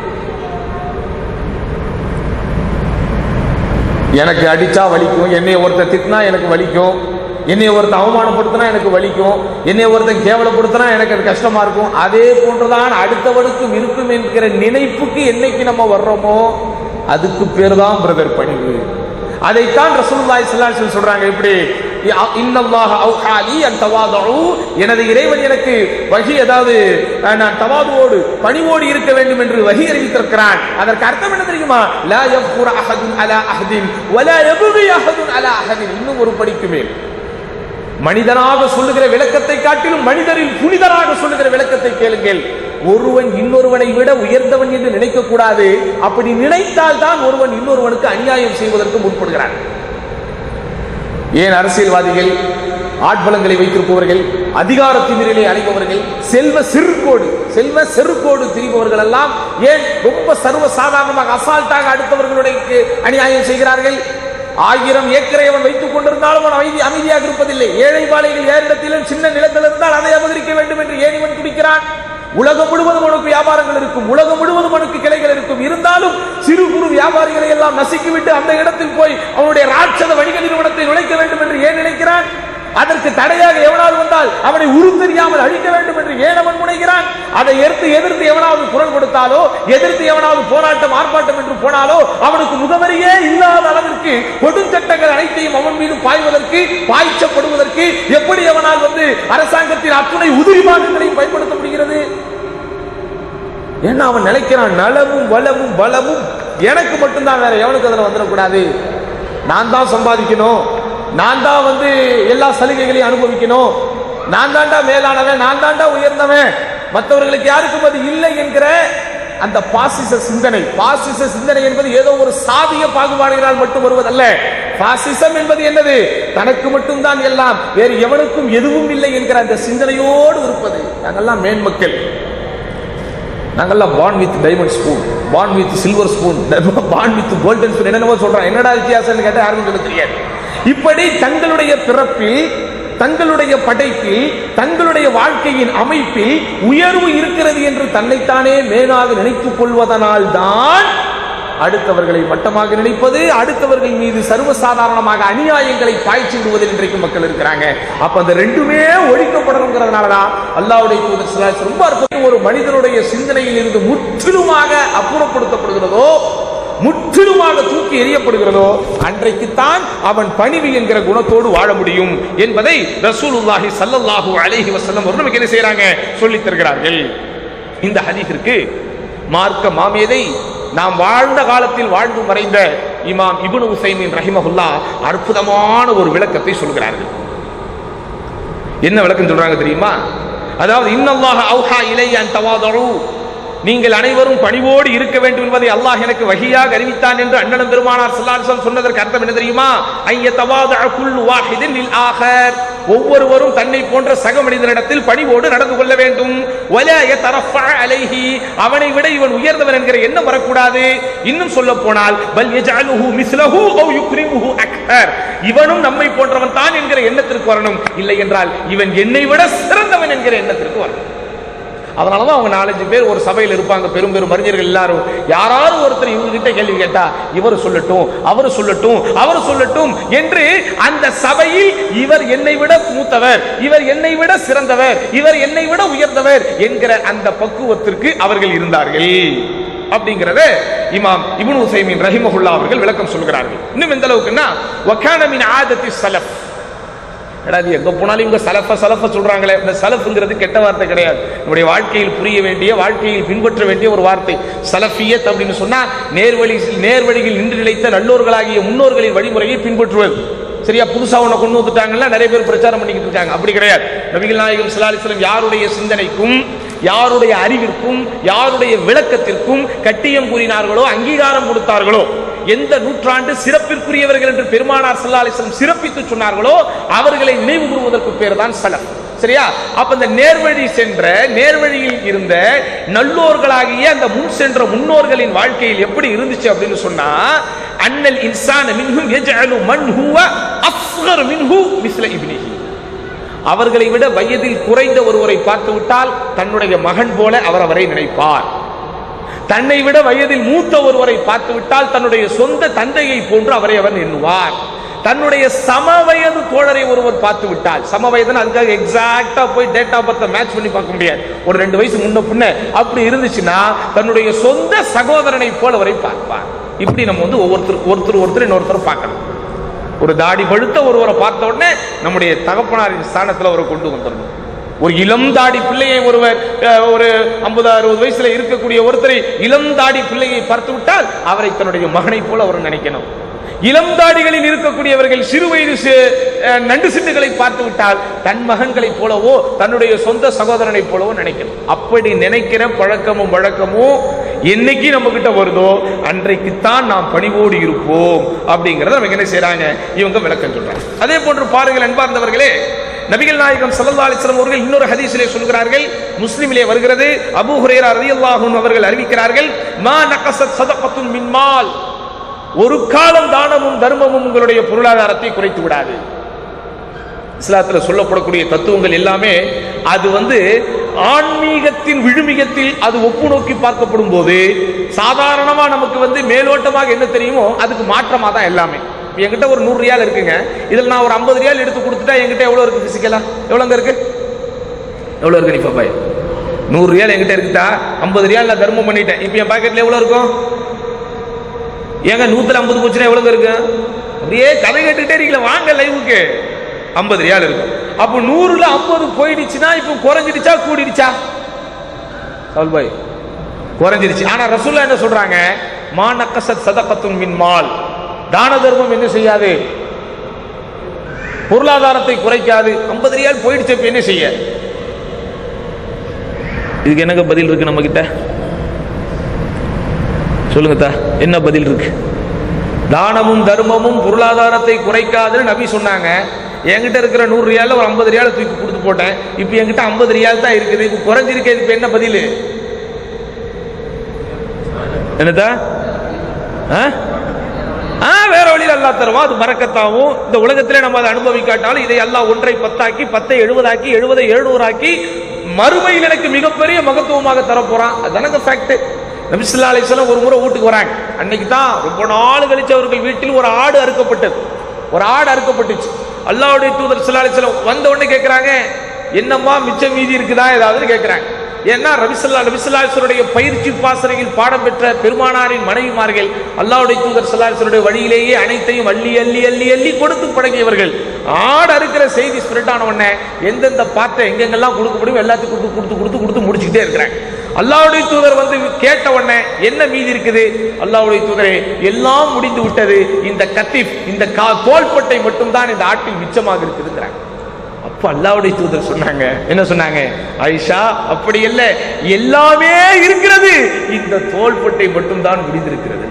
எனக்கு அடிச்சா வலிக்கும், என்னை ஒருத்தர் திட்டினா எனக்கு வலிக்கும், என்னை ஒருத்தர் அவமானப்படுத்தினா எனக்கு வலிக்கும், என்னை ஒருத்தர் கேவலப்படுத்தினா எனக்கு அது கஷ்டமா இருக்கும். அதே போன்றுதான் அடுத்தவனுக்கும் இருக்கும் என்கிற நினைப்புக்கு என்னைக்கு நம்ம வர்றோமோ அதுக்கு பேர் தான் பிரதர் பணிவு. அதைத்தான் ரசூலுல்லாஹி ஸல்லல்லாஹு அலைஹி வஸல்லம் சொல்றாங்க. இப்படி இன்னல்லாஹ அவ்ஹா லி அன் தவாது, எனது இறைவன் எனக்கு வஹி, அதாவது நான் தவாதுவோடு பணிவோடு இருக்க வேண்டும் என்று வஹி அறிவித்திருக்கிறான். அதற்கு அர்த்தம் என்ன தெரியுமா? லா யஃகுர அஹதுன் அலா அஹதின் வலா யபகி அஹதுன் அலா அஹதின். இன்னும் ஒரு படிக்கு மேல் மனிதனாக சொல்லுகிற விளக்கத்தை காட்டிலும் மனிதரில் புனிதராக சொல்லுகிற விளக்கத்தை கேளுங்கள். ஒருவன் இன்னொருவனை விட உயர்ந்தவன் என்று நினைக்க கூடாது. அப்படி நினைத்தால் தான் ஒருவன் இன்னொருவனுக்கு அநியாயம் செய்வதற்கு முற்படுகிறான். ஏன் அரசியல்வாதிகள், ஆட்பலங்களை வைத்திருப்பவர்கள், அதிகாரத்தினரிலே அழைப்பவர்கள், செல்வ செருக்கோடு திரிபவர்கள் எல்லாம் ஏன் ரொம்ப சர்வ சாதாரணமாக அசால்ட்டாக அடுத்தவர்களுடைய அநியாயம் செய்கிறார்கள்? 1000 ஏக்கரை அவன் வைத்துக் கொண்டிருந்தாலும் அவன் அமைதியாக இருப்பதில்லை. ஏழை பாலைகள் ஏறிடத்திலும் சின்ன நிலத்தில் இருந்தால் அதை அபகரிக்க வேண்டும் என்று ஏன் இவன் துடிக்கிறான்? உலகம் முழுவதும் அவனுக்கு வியாபாரங்கள் இருக்கும், உலகம் முழுவதும் அவனுக்கு கிளைகள் இருக்கும். இருந்தாலும் சிறு குறு வியாபாரிகளை எல்லாம் நசுக்கிவிட்டு அந்த இடத்தில் போய் அவனுடைய ராட்சத வணிக நிறுவனத்தை நுழைக்க வேண்டும் என்று ஏன் நினைக்கிறான்? அதற்கு தடையாக எவனாவது வந்தால் அவனை உருத்தெரியாமல் அழிக்க வேண்டும் என்று ஏன் அவன் முனைகிறான்? அதை எதிர்த்து எவனாவது குரல் கொடுத்தாலோ, எதிர்த்து எவனாவது போராட்டம் ஆர்ப்பாட்டம் என்று போனாலோ அவனுக்கு முகவரியே இல்லாத அளவிற்கு கொடுஞ்சட்டங்கள் அனைத்தையும் அவன் மீது பாய்ச்சப்படுவதற்கு எப்படி அவனால் வந்து அரசாங்கத்தின் அத்துணை உதிரி பாகங்களையும் பயன்படுத்த முடிகிறது? ஏன்னா அவன் நினைக்கிறான், நலமும் வளமும் பலமும் எனக்கு மட்டும்தான், வேற எவனுக்கு அதில் வந்துடக்கூடாது, நான் தான் சம்பாதிக்கணும், நான் தான் வந்து எல்லா சலுகைகளையும் அனுபவிக்கணும், நான் தாண்டா மேலானவன், நான் தாண்டா உயர்ந்தவன், மற்றவர்களுக்கு யாருக்கும் அது இல்லை என்கிற அந்த பாசிச சிந்தனை என்பது ஏதோ ஒரு சாதிய பாகுபாடுகளால் மட்டும் வருவதல்ல. பாசிசம் என்பது என்னது? தனக்கு மட்டும்தான் எல்லாம், வேறு எவனுக்கும் எதுவும் இல்லை என்கிற அந்த சிந்தனையோடு இருப்பது. நாங்கெல்லாம் மேன்மக்கள், நாங்கெல்லாம் born with diamond spoon, born with silver spoon, born with golden spoon, என்னென்னவோ சொல்றான். என்னடா வித்தியாசம்னு கேட்டா யாருக்கும் சொல்ல தெரியாது. இப்படி தங்களுடைய பிறப்பில், தங்களுடைய படைப்பில், தங்களுடைய வாழ்க்கையின் அமைப்பில் உயர்வு இருக்கிறது என்று தன்னைத்தானே மேலாக நினைத்துக் கொள்வதனால் தான் அடுத்தவர்களை மட்டமாக நினைப்பது, அடுத்தவர்கள் மீது சர்வசாதாரணமாக அநியாயங்களை பாய்ச்சி விடுவதில் இன்றைக்கு மக்கள் இருக்கிறாங்க. அப்ப அந்த ரெண்டுமே ஒழிக்கப்படணுங்கிறதுனாலதான் அல்லாஹ்வுடைய தூதர் ஸல்லல்லாஹு அலைஹி வஸல்லம் ஒரு மனிதனுடைய சிந்தனையில் இருந்து முற்றிலுமாக அப்புறப்படுத்தப்படுகிறதோ, முற்றிலுமாக தூக்கி எறியப்படுகிறதோ, அன்றைக்குத்தான் அவன் பணிவு என்கிற குணத்தோடு வாழ முடியும் என்பதை ரசூலுல்லாஹி ஸல்லல்லாஹு அலைஹி வஸல்லம் அவர்கள் நமக்கு என்ன செய்றாங்க? சொல்லித் தருகிறார்கள். இந்த ஹதீஸிற்கு மார்க்க மாமேதை, நாம் வாழ்ந்த காலத்தில் வாழ்ந்து மறைந்த இமாம் இப்னு உஸைமின் ரஹிமஹுல்லாஹ் அற்புதமான ஒரு விளக்கத்தை சொல்கிறார்கள். என்ன விளக்கம் சொல்றாங்க தெரியுமா? அதாவது இன்னல்லாஹ அவ்ஹா இலைய அன் தவாது, நீங்கள் அனைவரும் பணிவோடு இருக்க வேண்டும் என்பதை அல்லாஹ் எனக்கு வஹியாக அறிவித்தான் என்று அண்ணன் பெருமானார் ஸல்லல்லாஹு அலைஹி வஸல்லம் சொன்னதற்கு அர்த்தம் என்ன தெரியுமா? ஐயதவாதஅ குல்லு வாஹிதின் லில் ஆகர், ஒவ்வொருவரும் தன்னை போன்ற சக மனிதனிடத்தில் பணிவோடு நடந்து கொள்ள வேண்டும். வலா யதரஃபஅ அலைஹி, அவனை விட இவன் உயர்ந்தவன் என்கிற எண்ணம் வரக்கூடாது. இன்னும் சொல்ல போனால் பல் யஜஅலுஹு மிஸ்லஹு அவ் யுக்ரிமுஹு அக்ஹர், இவனும் நம்மை போன்றவன் தான் என்கிற எண்ணத்திற்கு வரணும். இல்லை என்றால் இவன் என்னை விட சிறந்தவன் என்கிற எண்ணத்திற்கு வரணும். அதனாலதான் அவங்க 4-5 பேர் ஒரு சபையில் இருப்பாங்க, பெரும் பெரும் அறிஞர்கள் எல்லாரும். யாராவது ஒருத்தர் இவங்க கிட்ட கேள்வி கேட்டா இவர் சொல்லட்டும், அவர் சொல்லட்டும், அவர் சொல்லட்டும் என்று அந்த சபையில் இவர் என்னை விட மூத்தவர், இவர் என்னை விட சிறந்தவர், இவர் என்னை விட உயர்ந்தவர் என்கிற அந்த பக்குவத்திற்கு அவர்கள் இருந்தார்கள். அப்படிங்கறத இமாம் இப்னு உஸைமீன் ரஹிமஹுல்லாஹ் அவர்கள் விளக்கம் சொல்கிறார்கள். இன்னும் எந்த அளவுக்குன்னா வகான மின் ஆதத்தி ஸலஃப், எங்க போனாலும் இவங்க சலஃப சொல்றாங்களே, இந்த சலஃப்ங்கிறது கெட்ட வார்த்தை கிடையாது. நம்முடைய வாழ்க்கையில் புரிய வேண்டிய, வாழ்க்கையில் பின்பற்ற வேண்டிய ஒரு வார்த்தை. சலஃபியத் அப்படின்னு சொன்னா நேர்வழியில் நின்று நிலைத்த நல்லோர்களாகிய முன்னோர்களின் வழிமுறையை பின்பற்றுவது. சரியா? புதுசா ஒண்ணு கொண்டு வந்துட்டாங்கன்னா நிறைய பேர் பிரச்சாரம் பண்ணிக்கிட்டு இருக்காங்க. அப்படி கிடையாது. நபிகள் நாயகம் ஸல்லல்லாஹு அலைஹி வஸல்லம் யாருடைய சிந்தனைக்கும், யாருடைய அறிவிற்கும், யாருடைய விளக்கத்திற்கும் கட்டியம் கூறினார்களோ, அங்கீகாரம் கொடுத்தார்களோ, எந்த நூற்றாண்டு சிறப்பிற்குரியவர்கள் என்று பெருமானார் ஸல்லல்லாஹு அலைஹி வஸல்லம் சிறப்பித்து சொன்னார்களோ அவர்களை நினைவு கூறுவதற்கு பேர் தான் ஸலஃப். சரியா? அப்ப இந்த நேர்வழி சென்ற, நேர்வழியில் இருந்த நல்லோர்களாகிய அந்த முன் சென்ற முன்னோர்களின் வாழ்க்கையில் எப்படி இருந்துச்சு அப்படின்னு சொன்னா, அன்னல் இன்சான மின்ஹும் யஜஅலு மன் ஹுவ அஸ்கர் மின்ஹு மிஸ்ல இப்னிஹி, அவர்களை விட வயதில் குறைந்த ஒருவரை பார்த்து விட்டால் தன்னுடைய மகன் போல அவர் அவரை நினைப்பார். தன்னை விட வயதில் மூத்த ஒருவரை பார்த்து விட்டால் தன்னுடைய சொந்த தந்தையை போன்று அவரை அவர் எண்ணுவார். தன்னுடைய சம வயது தோழரை ஒருவர் பார்த்து விட்டால், சம வயதுன்னு அதுக்காக எக்ஸாக்டா போய் டேட் ஆஃப் பர்த் மேட்ச் பண்ணி பார்க்க முடியாது, ஒரு 2 வயசு முன்ன பின்ன அப்படி இருந்துச்சுன்னா தன்னுடைய சொந்த சகோதரனை போல அவரை பார்ப்பார். இப்படி நம்ம வந்து ஒருத்தர் இன்னொருத்தர் பார்க்கணும். ஒரு தாடி பழுத்த ஒருவரை பார்த்த உடனே நம்முடைய தகப்பனாரின் ஸ்தானத்தில் அவரை கொண்டு வந்துடணும். ஒரு இளம் தாடி பிள்ளையை ஒருவர், ஒரு 50-60 வயசுல இருக்கக்கூடிய ஒருத்தரை இளம் தாடி பிள்ளையை பார்த்து விட்டால் அவரை தன்னுடைய மகனை போல அவர் நினைக்கணும். இளம் தாடிகளில் இருக்கக்கூடியவர்கள் சிறு வயது நண்டு சிட்டுகளை பார்த்து விட்டால் தன் மகன்களை போலவோ தன்னுடைய சொந்த சகோதரனை போலவோ நினைக்கணும். அப்படி நினைக்கிற பழக்கமும் வழக்கமும் என்னைக்கு நம்ம கிட்ட வருதோ அன்றைக்குத்தான் நாம் பணிவோடு இருப்போம் அப்படிங்கறத அவங்க என்ன செய்யறாங்க, இவங்க விளக்கம் சொல்றாங்க. அதே போன்று பாருங்கள் அன்பார்ந்தவர்களே, நபிகள் நாயகம் ஸல்லல்லாஹு அலைஹி வஸல்லம் அவர்கள் இன்னொரு ஹதீஸிலே சொல்கிறார்கள், முஸ்லிமிலே வருகிறது, அபூ ஹுரைரா ரலியல்லாஹு அன்ஹு அவர்கள் அறிவிக்கிறார்கள், மா நகஸத் ஸதகத்துன் மின் மால், ஒரு காலம் தானமும் தர்மமும் உங்களுடைய பொருளாதாரத்தை குறைத்து விடாது. இஸ்லாத்தில் சொல்லப்படக்கூடிய தத்துவங்கள் எல்லாமே அது வந்து ஆன்மீகத்தின் விழுமியத்தில் அது ஒப்பு நோக்கி பார்க்கப்படும் போது சாதாரணமா நமக்கு வந்து மேலோட்டமாக என்ன தெரியுமோ அதுக்கு மாற்றமா தான் எல்லாமே. என்கிட்ட ஒரு 100 ரியால் இருக்குங்க, இதுல நான் ஒரு 50 ரியால் எடுத்து கொடுத்துட்டா என்கிட்ட எவ்வளவு இருக்கு பிசிக்கலா, எவ்வளவுங்க இருக்கு, எவ்வளவு இருக்கு நீ பாப்பாய், 100 ரியால் என்கிட்ட இருக்குதா, 50 ரியால் நான் தர்மம் பண்ணிட்டேன், இப்ப என் பாக்கெட்ல எவ்வளவு இருக்கும், ஏங்க 150 போச்சுன்னா எவ்வளவு இருக்கு, அப்படியே கதை கேட்டுக்கிட்டே இருக்கல, வாங்க லைவுக்கு, 50 ரியால் இருக்கும். அப்போ 100ல 50 போயிடுச்சுன்னா இப்ப குறைஞ்சிடுச்சா கூடிடுச்சா, பாய் குறைஞ்சிடுச்சு. ஆனா ரசூலுல்லாஹ் என்ன சொல்றாங்க, மா நகஸத் ஸதகத்துன் மின் மால், தான தர்மம் என்ன செய்யாது, பொருளாதாரத்தை குறைக்காது. 50 ரியால் போயிடுச்சு, இப்ப என்ன செய்ய, இதுக்கு என்னங்க பதில் இருக்கு நம்ம கிட்ட, சொல்லுங்க, என்ன பதில் இருக்கு? தானமும் தர்மமும் பொருளாதாரத்தை குறைக்காதுன்னு நபி சொன்னாங்க. என்கிட்ட இருக்கிற 100 ரியால ஒரு 50 ரியால தூக்கி கொடுத்து போட்டேன், இப்ப என்கிட்ட 50 ரியால் தான் இருக்குது, இப்ப குறைஞ்சிருக்கே, இப்ப என்ன பதில், என்னதா வேற வழியில் அல்லாஹ் தருவா, அது பரக்கத்தாவும். இந்த உலகத்திலே நம்ம அதை அனுபவிக்காட்டாலும் இதை அல்லாஹ் 1 10 10 70 ஆக்கி 70 700 ஆக்கி மறுமையில் எனக்கு மிகப்பெரிய மகத்துவமாக தரப்போறான். அதுதானங்க ஃபேக்ட். நபி ஸல்லல்லாஹு அலைஹி வஸல்லம் ஒரு முறை வீட்டுக்கு வராங்க. அன்னைக்கு தான் ரொம்ப நாள் கழிச்சு அவர்கள் வீட்டில் ஒரு ஆடு அறுக்கப்பட்டது, ஒரு ஆடு அறுக்கப்பட்டுச்சு. அல்லாஹ்வுடைய தூதர் ஸல்லல்லாஹு அலைஹி வஸல்லம் வந்த உடனே கேட்கிறாங்க, என்னம்மா மிச்சம் மீதி இருக்குதா ஏதாவது கேட்கிறாங்க. ஏன்னா நபி ஸல்லல்லாஹு அலைஹி வஸல்லம் பயிற்சி பாசறையில் பாடம் பெற்ற பெருமானாரின் மனைவிமார்கள் அல்லாஹ்வுடைய தூதர் ஸல்லல்லாஹு அலைஹி வஸல்லம் வழியிலேயே அனைத்தையும் அள்ளி அள்ளி அள்ளி அள்ளி கொடுத்து பழகியவர்கள். ஆடு அறுக்கிற செய்தி ஸ்பிரிட் ஆன உடனே எந்தெந்த பாட்டை எங்கெங்கெல்லாம் கொடுக்க முடியும் எல்லாத்தையும் கொடுத்து கொடுத்து கொடுத்து கொடுத்து முடிச்சுக்கிட்டே இருக்கிறாங்க. அல்லாஹ்வுடைய தூதர் வந்து கேட்ட உடனே என்ன மீதி இருக்குது, அல்லாஹ்வுடைய தூதரே எல்லாம் முடிந்து விட்டது, இந்த கத்திப் இந்த தோள்பட்டை மட்டும் தான் இந்த ஆட்டில் மிச்சமாக இருக்குதுங்கிறாங்க. அப்ப அல்லாஹ்வுடைய தூதர் சொன்னாங்க, என்ன சொன்னாங்க? ஆயிஷா, அப்படி இல்ல, எல்லாமே இருக்கிறது, இந்த தோள்பட்டை மட்டும் தான் முடிந்திருக்கிறது.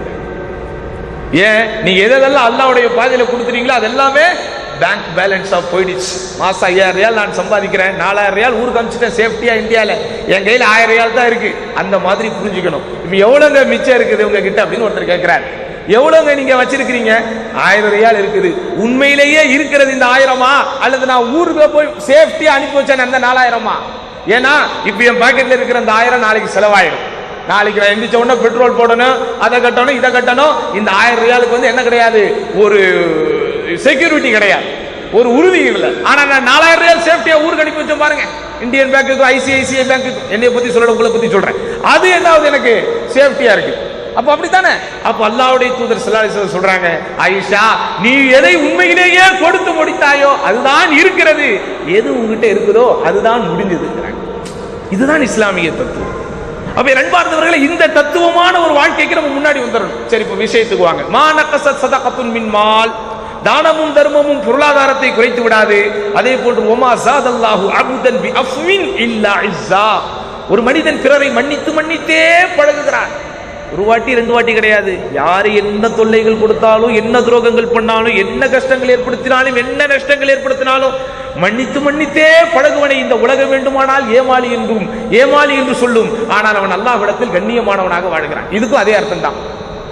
ஏன்? நீங்க எதெல்லாம் அல்லாஹ்வுடைய பாதையில கொடுத்துறீங்களோ அதெல்லாமே பேங்க் பேலன்ஸா போயிடுச்சு. மாசம் 5000 ரியால் நான் சம்பாதிக்கிறேன், 4000 ரியால் ஊருக்கு அனுப்பிச்சிட்டேன் சேஃப்டியா இந்தியால, என் கையில 1000 ரியால் தான் இருக்கு. அந்த மாதிரி புரிஞ்சுக்கணும். இப்ப எவ்வளவுங்க மிச்சம் இருக்குது உங்க கிட்ட அப்படின்னு ஒருத்தர் கேட்கிறார். எவ்வளவுங்க நீங்க வச்சிருக்கீங்க? 1000 ரியால் இருக்குது. உண்மையிலேயே இருக்கிறது இந்த 1000மா, அல்லது நான் ஊருக்கு போய் சேஃப்டியா அனுப்பி வச்சேன் அந்த 4000மா? ஏன்னா இப்ப என் பாக்கெட்ல இருக்கிற அந்த 1000 நாளைக்கு செலவாயிடும். நாளைக்கு நான் எந்திரிச்ச உடனே பெட்ரோல் போடணும், அதை கட்டணும், இதை கட்டணும். இந்த 1000 ரியாலுக்கு வந்து என்ன கிடையாது, ஒரு செக்யூரிட்டி கிடையாது, ஒரு உறுதி இல்லை. ஆனா நான் 4000 ரியால் சேஃப்டியா ஊருக்கு அனுப்பி வச்சேன் பாருங்க. இந்தியன் பேங்க்கு, ஐசிஐசிஐ பேங்க்கு, என்னைய பத்தி சொல்ல, உங்களை பத்தி சொல்றேன், அது என்னாவது எனக்கு சேஃப்டியா இருக்கு. அப்ப அப்படித்தானே? அப்ப அல்லாஹ்வுடைய தூதர் ஸல்லல்லாஹு அலைஹி வஸல்லம் சொல்றாங்க, ஆயிஷா, நீ எதை உண்மையிலேயே கொடுத்து முடித்தாயோ அதுதான் இருக்கிறது, எது உங்ககிட்ட இருக்குதோ அதுதான் முடிஞ்சதுங்கிறாங்க. இதுதான் இஸ்லாமிய தத்துவம். அப்ப அன்பார்ந்தவர்களே, இந்த தத்துவமான ஒரு வாழ்க்கைக்கு நம்ம முன்னாடி வந்துடணும். சரி, இப்ப விஷயத்துக்கு வாங்க. மா நகஸத் ஸதகத்துன் மின் மால், தானமும் தர்மமும் பொருளாதாரத்தை குறைத்து விடாது. அதே போன்று ஒமா ஸாதல்லாஹு அப்தன் பி அஃவின் இல்லா இஸ்ஸா, ஒரு மனிதன் பிறரை மன்னித்து மன்னித்தே பழகுகிறான். ஒரு வாட்டி 2 வாட்டி கிடையாது. யாரு என்ன தொல்லைகள் கொடுத்தாலும், என்ன துரோகங்கள் பண்ணாலும், என்ன கஷ்டங்கள் ஏற்படுத்தினாலும், என்ன நஷ்டங்கள் ஏற்படுத்தினாலும் மன்னித்து மன்னித்தே பழகுவனை இந்த உலகம் வேண்டுமானால் ஏமாளி என்று சொல்லும். ஆனால் அவன் அல்லாஹ்விடத்தில் கண்ணியமானவனாக வாழ்கிறான். இதுக்கும் அதே அர்த்தம் தான்.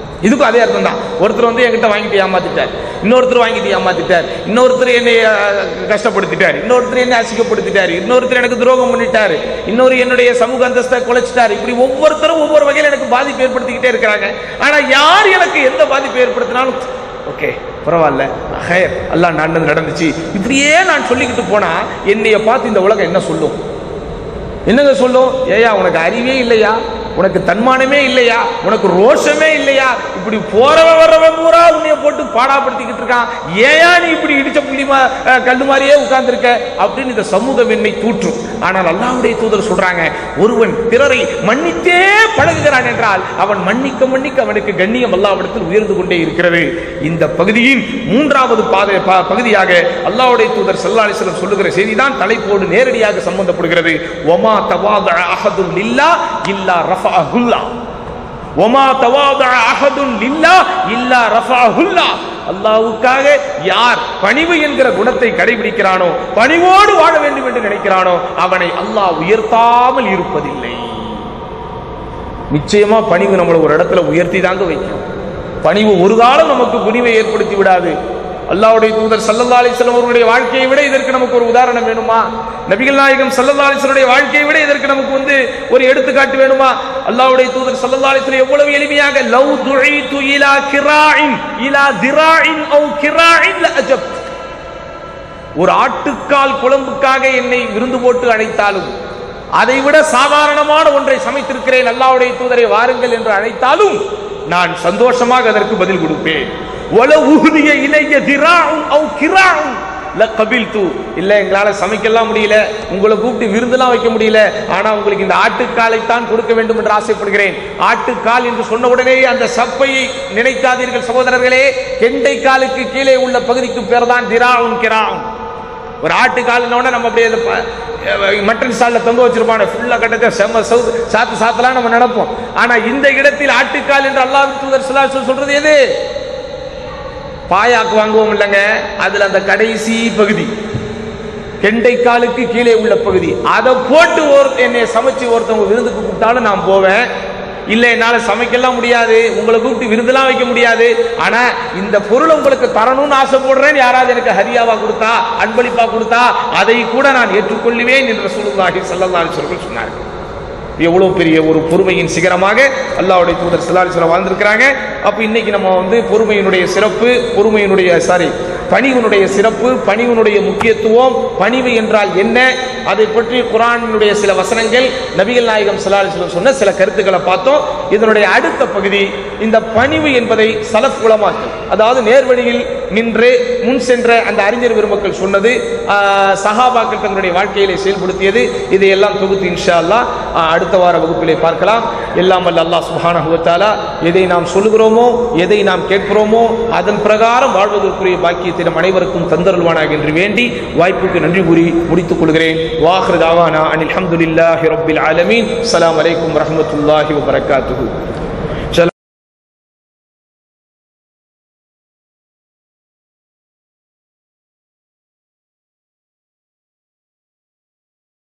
ஒருத்தர் வந்து என்கிட்ட வாங்கிட்டு ஏமாத்திட்டார், இன்னொருத்தர் வாங்கிட்டு ஏமாத்திட்டார், இன்னொருத்தர் என்னை கஷ்டப்படுத்திட்டார், இன்னொருத்தர் என்னை அசிங்கப்படுத்திட்டார், இன்னொருத்தர் எனக்கு துரோகம் பண்ணிட்டாரு, இன்னொரு என்னுடைய சமூக அந்தஸ்தை குலைச்சிட்டார். இப்படி ஒவ்வொருத்தரும் ஒவ்வொரு வகையில் எனக்கு பாதிப்பு ஏற்படுத்திக்கிட்டே இருக்கிறாங்க. ஆனா யார் எனக்கு எந்த பாதிப்பு ஏற்படுத்தினாலும் ஓகே, பரவாயில்ல, அல்லாஹ் நடந்தது நடந்துச்சு, இப்படியே நான் சொல்லிக்கிட்டு போனா என்னைய பார்த்து இந்த உலகம் என்ன சொல்லும்? என்னங்க சொல்லும்? ஏயா உனக்கு அறிவே இல்லையா, உனக்கு தன்மானமே இல்லையா, உனக்கு ரோஷமே இல்லையா, இப்படி போறவன் வர்றவன் பூரா உன்னைய போட்டு பாடாப்படுத்திக்கிட்டு இருக்கான், ஏயா நீ இப்படி இடிச்ச புள்ளி கல்லு மாதிரியே உட்கார்ந்து இருக்க அப்படின்னு இந்த சமூகம் என்னை தூற்றும். ஆனால் அல்லாஹ்வுடைய தூதர் சொல்றாங்க, ஒருவன் பிறரை மன்னித்தே பழகுகிறான் என்றால் அவன் மன்னிக்க மன்னிக்க அவனுக்கு கண்ணியம் அல்லாஹ்விடத்தில் உயர்ந்து கொண்டே இருக்கிறது. இந்த பகுதியின் 3வது பகுதியாக அல்லாஹ்வுடைய தூதர் ஸல்லல்லாஹு அலைஹி வஸல்லம் சொல்லுகிற செய்திதான் தலைப்போடு நேரடியாக சம்பந்தப்படுகிறது. ஒமா தவாதஅ அஹதுன் லில்லாஹ் இல்லா ரஃபஅஹுல்லாஹ், ஒமா தவாதஅ அஹதுன் லில்லாஹ் இல்லா ரஃபஅஹுல்லாஹ். அல்லாஹ்வுக்காக யார் பணிவு என்கிற குணத்தை கடைபிடிக்கிறானோ, பணிவோடு வாழ வேண்டும் என்று நினைக்கிறானோ, அவனை அல்லாஹ் உயர்த்தாமல் இருப்பதில்லை. நிச்சயமா பணிவு நம்மளை ஒரு இடத்துல உயர்த்தி தாங்க வைக்கும். பணிவு ஒரு காலம் நமக்கு குனிவை ஏற்படுத்தி விடாது. அல்லாஹ்வுடைய தூதர் ஸல்லல்லாஹு அலைஹி வஸல்லம் அவர்களுடைய வாழ்க்கையை விட இதற்கு நமக்கு ஒரு உதாரணம் வேணுமா? நபிகள் நாயகம் ஸல்லல்லாஹு அலைஹி வஸல்லம் வாழ்க்கையை விட இதற்கு நமக்கு ஒரு எடுத்துக்காட்டு வேணுமா? அல்லாஹ்வுடைய தூதர் ஸல்லல்லாஹு அலைஹி வஸல்லம் எவ்வளவு எளிமையாக, லவ் துஈது இலா கிராஇன் இலா திராஇன் அவ் கிராஇன் லஅஜப், ஒரு ஆட்டுக்கால் குழம்புக்காக என்னை விருந்து போட்டு அழைத்தாலும், அதைவிட சாதாரணமான ஒன்றை சமைத்திருக்கிறேன் அல்லாஹ்வுடைய தூதரை வாருங்கள் என்று அழைத்தாலும் நான் சந்தோஷமாக அதற்கு பதில் கொடுப்பேன். இல்ல எங்களால சமைக்கலாம் முடியல, உங்களை கூப்பிட்டு விருந்தெல்லாம் வைக்க முடியல, ஆனா உங்களுக்கு இந்த ஆட்டுக்காலைத்தான் கொடுக்க வேண்டும் என்று ஆசைப்படுகிறேன். ஆட்டுக்கால் என்று சொன்ன உடனே அந்த சப்பையை நினைக்காதீர்கள் சகோதரர்களே. கெண்டை காலுக்கு கீழே உள்ள பகுதிக்கு பேர் தான் திராஉன் கிராஉன். ஒரு ஆட்டுக்கால் நம்ம அப்படியே மட்டன் ஸ்டால்ல தொங்க வச்சிருப்பாங்க, ஃபுல்லா கட்டத்தை செம்ம சாத்தலாம் நம்ம நினைப்போம். ஆனா இந்த இடத்தில் ஆட்டுக்கால் என்று அல்லாஹ்வின் தூதர் ஸல்லல்லாஹு அலைஹி வஸல்லம் சொல்றது எது? பாயாக்கு வாங்குவோம் இல்லைங்க, அதுல அந்த கடைசி பகுதி கெண்டைக்காலுக்கு கீழே உள்ள பகுதி, அதை போட்டு என்னை சமைச்சு ஒருத்தவங்க விருந்துக்கு கூப்பிட்டாலும் நான் போவேன். இல்ல என்னால சமைக்கலாம் முடியாது, உங்களை கூப்பிட்டு விருந்தெல்லாம் வைக்க முடியாது, ஆனா இந்த பொருளை உங்களுக்கு தரணும்னு ஆசைப்படுறேன், யாராவது எனக்கு ஹதியாவா கொடுத்தா, அன்பளிப்பா கொடுத்தா அதை கூட நான் ஏற்றுக்கொள்ளுவேன் என்று ரசூலுல்லாஹி ஸல்லல்லாஹு அலைஹி வஸல்லம் சொன்னார்கள். எவ்வளவு பெரிய ஒரு பொறுமையின் சிகரமாக அல்லாஹ்வுடைய தூதர் ஸல்லல்லாஹு அலைஹி வஸல்லம் வாழ்ந்திருக்கிறாங்க. அப்ப இன்னைக்கு நம்ம பொறுமையினுடைய சிறப்பு, பணிவினுடைய சிறப்பு, பணிவினுடைய முக்கியத்துவம், பணிவு என்றால் என்ன, அதை பற்றி குர்ஆனினுடைய சில வசனங்கள், நபிகள் நாயகம் ஸல்லல்லாஹு அலைஹி வஸல்லம் சொன்ன சில கருத்துக்களை பார்த்தோம். இதனுடைய அடுத்த பகுதி இந்த பணிவு என்பதை சலஃப் உலமாக்கள், அதாவது நேர்வழியில் நின்று முன் சென்ற அந்த அறிஞர் பெருமக்கள் சொன்னது, சஹாபாக்கள் தங்களுடைய வாழ்க்கையிலே செயல்படுத்தியது, இதையெல்லாம் தொகுத்து இன்ஷா அல்லாஹ் அடுத்த வார வகுப்பிலே பார்க்கலாம். எல்லாம் வல்ல அல்லாஹ் சுப்ஹானஹு வ தஆலா எதை நாம் சொல்லுகிறோமோ, எதை நாம் கேட்கிறோமோ அதன் பிரகாரம் வாழ்வதற்குரிய பாக்கியத்தை நம் அனைவருக்கும் தந்தருள்வானாக என்று வேண்டி வாய்ப்புக்கு நன்றி கூறி முடித்துக் கொள்கிறேன். வாஹிரு தாவானா அனில் ஹம்துலில்லாஹி ரப்பில் ஆலமீன். அஸ்ஸலாமு அலைக்கும் வரஹ்மத்துல்லாஹி வ பரக்காத்துஹு.